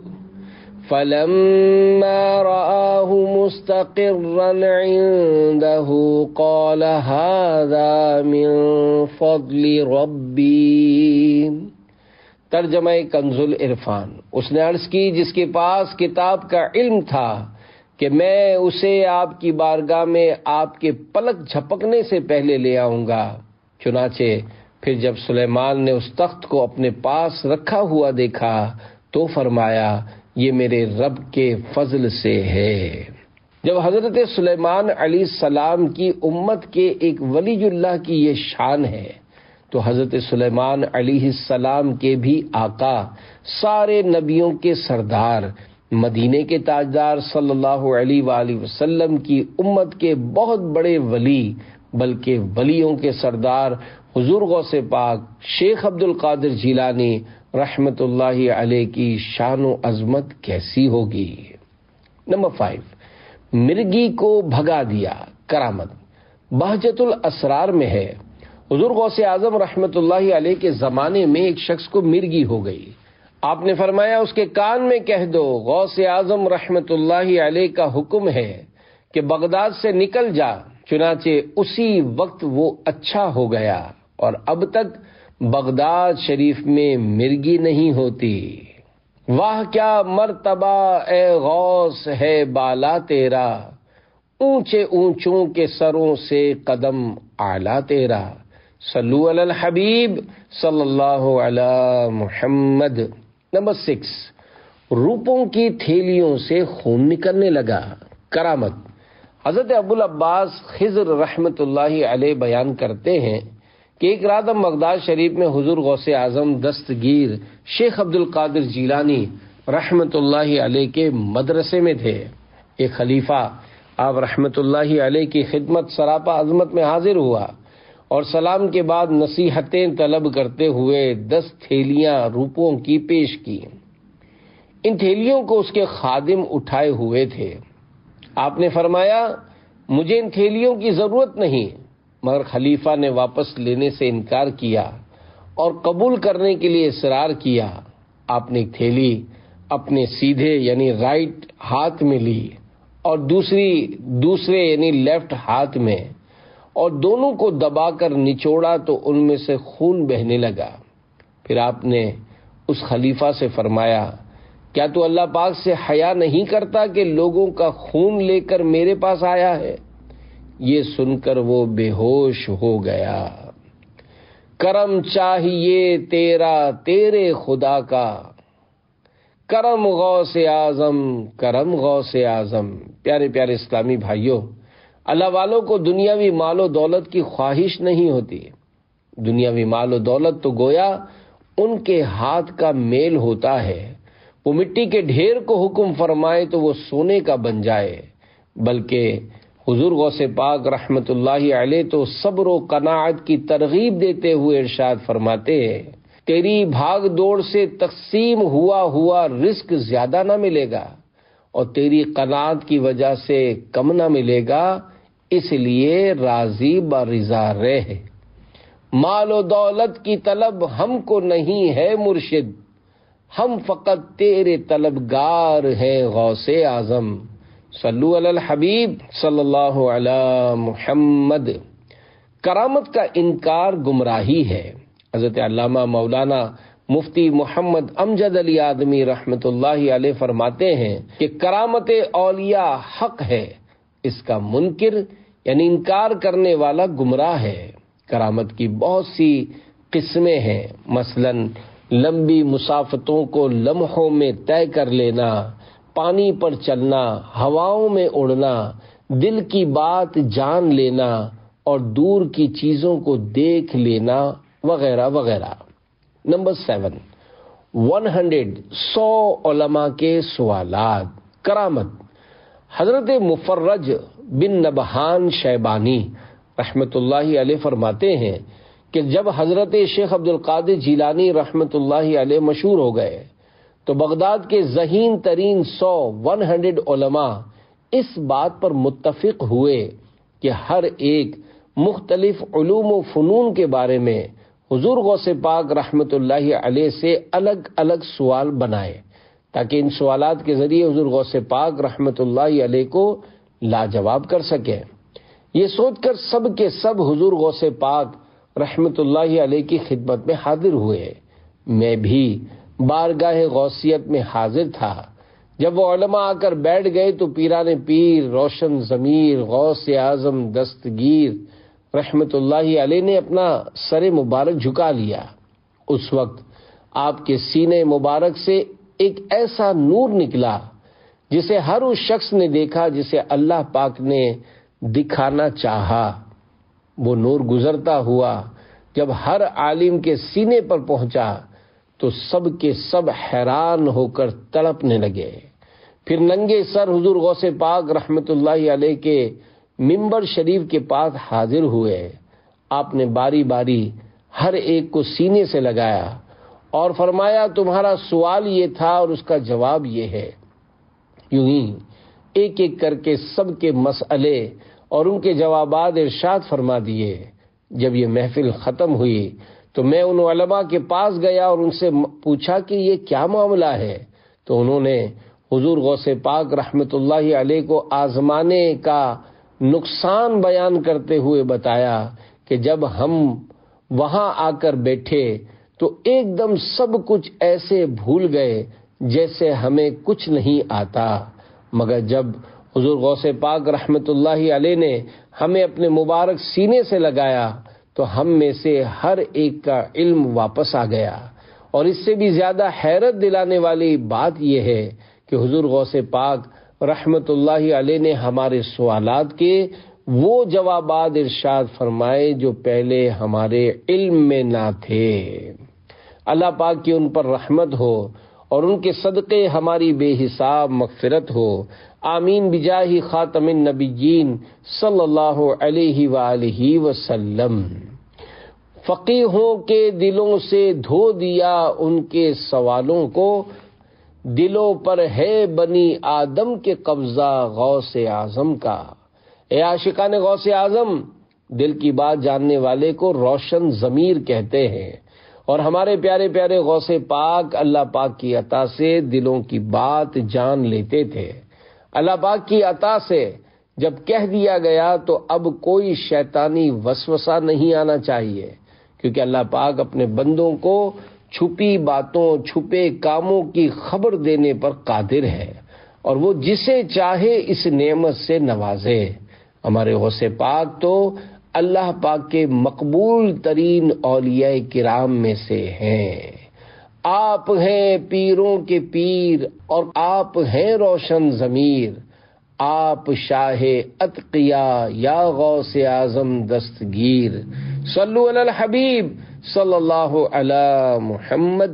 فلما رآه مستقرا عنده قال هذا من فضل ربی۔ ترجمہ کنز العرفان۔ اس نے عرض کی جس کے پاس کتاب کا علم تھا کہ میں اسے آپ کی بارگاہ میں آپ کے پلک جھپکنے سے پہلے لے آؤں گا۔ چنانچہ پھر جب سلیمان نے اس تخت کو اپنے پاس رکھا ہوا دیکھا تو فرمایا یہ میرے رب کے فضل سے ہے۔ جب حضرت سلیمان علیہ السلام کی امت کے ایک ولی اللہ کی یہ شان ہے تو حضرت سلیمان علیہ السلام کے بھی آقا، سارے نبیوں کے سردار، مدینے کے تاجدار صلی اللہ علیہ وآلہ وسلم کی امت کے بہت بڑے ولی، بلکہ ولیوں کے سردار حضور غوث پاک شیخ عبد القادر جیلانی رحمت اللہ علیہ کی شان و عظمت کیسی ہوگی۔ نمبر فائیو، مرگی کو بھگا دیا، کرامت۔ بہجت الاسرار میں ہے، حضور غوث اعظم رحمت اللہ علیہ کے زمانے میں ایک شخص کو مرگی ہو گئی۔ آپ نے فرمایا اس کے کان میں کہہ دو غوث اعظم رحمت اللہ علیہ کا حکم ہے کہ بغداد سے نکل جا۔ چنانچہ اسی وقت وہ اچھا ہو گیا اور اب تک بغداد شریف میں مرگی نہیں ہوتی۔ واہ کیا مرتبہ اے غوث ہے بالا تیرا، اونچے اونچوں کے سروں سے قدم اعلیٰ تیرا۔ صلو علی الحبیب صلی اللہ علی محمد۔ نمبر سکس، روپوں کی تھیلیوں سے خون نکلنے لگا، کرامت۔ حضرت ابو العباس خضر رحمت اللہ علیہ بیان کرتے ہیں کہ ایک رات ہم بغداد شریف میں حضور غوث اعظم دستگیر شیخ عبد القادر جیلانی رحمت اللہ علیہ کے مدرسے میں تھے۔ ایک خلیفہ آپ رحمت اللہ علیہ کی خدمت سراپا عظمت میں حاضر ہوا اور سلام کے بعد نصیحتیں طلب کرتے ہوئے دس تھیلیاں روپوں کی پیش کی۔ ان تھیلیوں کو اس کے خادم اٹھائے ہوئے تھے۔ آپ نے فرمایا مجھے ان تھیلیوں کی ضرورت نہیں، مگر خلیفہ نے واپس لینے سے انکار کیا اور قبول کرنے کے لیے اصرار کیا۔ آپ نے ایک تھیلی اپنے سیدھے یعنی رائٹ ہاتھ میں لی اور دوسری دوسرے یعنی لیفٹ ہاتھ میں، اور دونوں کو دبا کر نچوڑا تو ان میں سے خون بہنے لگا۔ پھر آپ نے اس خلیفہ سے فرمایا کیا تو اللہ پاک سے حیا نہیں کرتا کہ لوگوں کا خون لے کر میرے پاس آیا ہے؟ یہ سن کر وہ بے ہوش ہو گیا۔ کرم چاہیے تیرا تیرے خدا کا، کرم غوث اعظم، کرم غوث اعظم۔ پیارے پیارے اسلامی بھائیوں، اللہ والوں کو دنیاوی مال و دولت کی خواہش نہیں ہوتی۔ دنیاوی مال و دولت تو گویا ان کے ہاتھ کا میل ہوتا ہے۔ وہ مٹی کے ڈھیر کو حکم فرمائے تو وہ سونے کا بن جائے، بلکہ حضور غوث پاک رحمت اللہ علیہ تو صبر و قناعت کی ترغیب دیتے ہوئے ارشاد فرماتے ہیں تیری بھاگ دوڑ سے تقسیم ہوا ہوا رزق زیادہ نہ ملے گا اور تیری قناعت کی وجہ سے کم نہ ملے گا، اس لیے راضی برضا رہ۔ مال و دولت کی طلب ہم کو نہیں ہے مرشد، ہم فقط تیرے طلبگار ہیں غوث اعظم۔ صلو علی الحبیب صلی اللہ علی محمد۔ کرامت کا انکار گمراہی ہے۔ حضرت علامہ مولانا مفتی محمد امجد علی آدمی رحمت اللہ علیہ فرماتے ہیں کہ کرامت اولیاء حق ہے، اس کا منکر یعنی انکار کرنے والا گمراہ ہے۔ کرامت کی بہت سی قسمیں ہیں، مثلاً لمبی مسافتوں کو لمحوں میں طے کر لینا، پانی پر چلنا، ہواؤں میں اڑنا، دل کی بات جان لینا اور دور کی چیزوں کو دیکھ لینا وغیرہ وغیرہ۔ نمبر سیون، ون ہنڈریڈ سو علماء کے سوالات، کرامت۔ حضرت مفرج بن نبہان شیبانی رحمت اللہ علیہ فرماتے ہیں کہ جب حضرت شیخ عبد القادر جیلانی رحمت اللہ علیہ مشہور ہو گئے تو بغداد کے ذہین ترین سو ون ہنڈریڈ علماء اس بات پر متفق ہوئے کہ ہر ایک مختلف علوم و فنون کے بارے میں حضور غوث پاک رحمت اللہ علیہ سے الگ الگ سوال بنائے تاکہ ان سوالات کے ذریعے حضور غوث پاک رحمت اللہ علیہ کو لاجواب کر سکے۔ یہ سوچ کر سب کے سب حضور غوث پاک رحمت اللہ علیہ کی خدمت میں حاضر ہوئے۔ میں بھی بارگاہ غوثیت میں حاضر تھا۔ جب وہ علماء آ کر بیٹھ گئے تو پیران پیر روشن ضمیر غوث اعظم دستگیر رحمت اللہ علیہ نے اپنا سر مبارک جھکا لیا۔ اس وقت آپ کے سینے مبارک سے ایک ایسا نور نکلا جسے ہر اس شخص نے دیکھا جسے اللہ پاک نے دکھانا چاہا۔ وہ نور گزرتا ہوا جب ہر عالم کے سینے پر پہنچا تو سب کے سب حیران ہو کر تڑپنے لگے۔ پھر ننگے سر حضور غوث پاک رحمت اللہ علیہ کے منبر شریف کے پاس حاضر ہوئے۔ آپ نے باری باری ہر ایک کو سینے سے لگایا اور فرمایا تمہارا سوال یہ تھا اور اس کا جواب یہ ہے۔ یوں ہی ایک ایک کر کے سب کے مسئلے اور ان کے جوابات ارشاد فرما دیے۔ جب یہ محفل ختم ہوئی تو میں ان علماء کے پاس گیا اور ان سے پوچھا کہ یہ کیا معاملہ ہے، تو انہوں نے حضور غوث پاک رحمت اللہ علیہ کو آزمانے کا نقصان بیان کرتے ہوئے بتایا کہ جب ہم وہاں آ کر بیٹھے تو ایک دم سب کچھ ایسے بھول گئے جیسے ہمیں کچھ نہیں آتا، مگر جب حضور غوث پاک رحمت اللہ علیہ نے ہمیں اپنے مبارک سینے سے لگایا تو ہم میں سے ہر ایک کا علم واپس آ گیا۔ اور اس سے بھی زیادہ حیرت دلانے والی بات یہ ہے کہ حضور غوث پاک رحمت اللہ علیہ نے ہمارے سوالات کے وہ جوابات ارشاد فرمائے جو پہلے ہمارے علم میں نہ تھے۔ اللہ پاک کی ان پر رحمت ہو اور ان کے صدقے ہماری بے حساب مغفرت ہو، آمین بجاہ خاتم النبیین صلی اللہ علیہ وآلہ وسلم۔ فقیہوں کے دلوں سے دھو دیا ان کے سوالوں کو، دلوں پر ہے بنی آدم کے قبضہ غوث اعظم کا۔ اے عاشقان غوث اعظم، دل کی بات جاننے والے کو روشن ضمیر کہتے ہیں، اور ہمارے پیارے پیارے غوث پاک اللہ پاک کی عطا سے دلوں کی بات جان لیتے تھے۔ اللہ پاک کی عطا سے جب کہہ دیا گیا تو اب کوئی شیطانی وسوسہ نہیں آنا چاہیے، کیونکہ اللہ پاک اپنے بندوں کو چھپی باتوں چھپے کاموں کی خبر دینے پر قادر ہے، اور وہ جسے چاہے اس نعمت سے نوازے۔ ہمارے غوث پاک تو اللہ پاک کے مقبول ترین اولیاء کرام میں سے ہیں۔ آپ ہیں پیروں کے پیر اور آپ ہیں روشن ضمیر، آپ شاہ اتقیاء یا غوث اعظم دستگیر۔ صلو علی الحبیب صلی اللہ علی محمد۔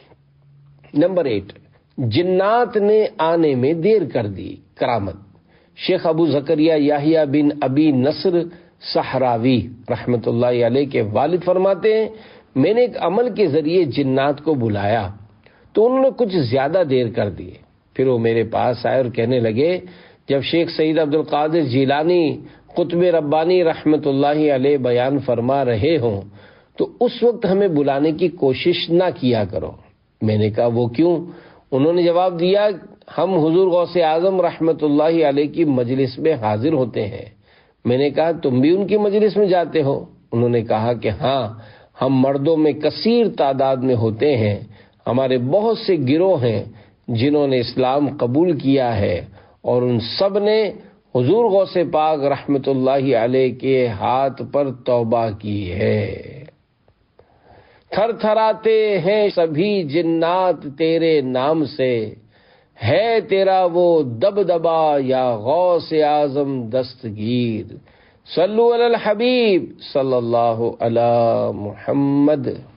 نمبر ایٹ، جنات نے آنے میں دیر کر دی۔ کرامت، شیخ ابو زکریا یحییٰ بن ابی نصر صحراوی رحمت اللہ علیہ کے والد فرماتے ہیں، میں نے ایک عمل کے ذریعے جنات کو بلایا تو انہوں نے کچھ زیادہ دیر کر دی۔ پھر وہ میرے پاس آئے اور کہنے لگے، جب شیخ سید عبد القادر جیلانی قطب ربانی رحمت اللہ علیہ بیان فرما رہے ہوں تو اس وقت ہمیں بلانے کی کوشش نہ کیا کرو۔ میں نے کہا وہ کیوں؟ انہوں نے جواب دیا، ہم حضور غوث اعظم رحمت اللہ علیہ کی مجلس میں حاضر ہوتے ہیں۔ میں نے کہا تم بھی ان کی مجلس میں جاتے ہو؟ انہوں نے کہا کہ ہاں، ہم مردوں میں کثیر تعداد میں ہوتے ہیں، ہمارے بہت سے گروہ ہیں جنہوں نے اسلام قبول کیا ہے، اور ان سب نے حضور غوث پاک رحمت اللہ علیہ کے ہاتھ پر توبہ کی ہے۔ تھر تھراتے ہیں سبھی جنات تیرے نام سے، ہے تیرا وہ دبدبا یا غوث اعظم دستگیر۔ صلو علی الحبیب صلی اللہ علی محمد۔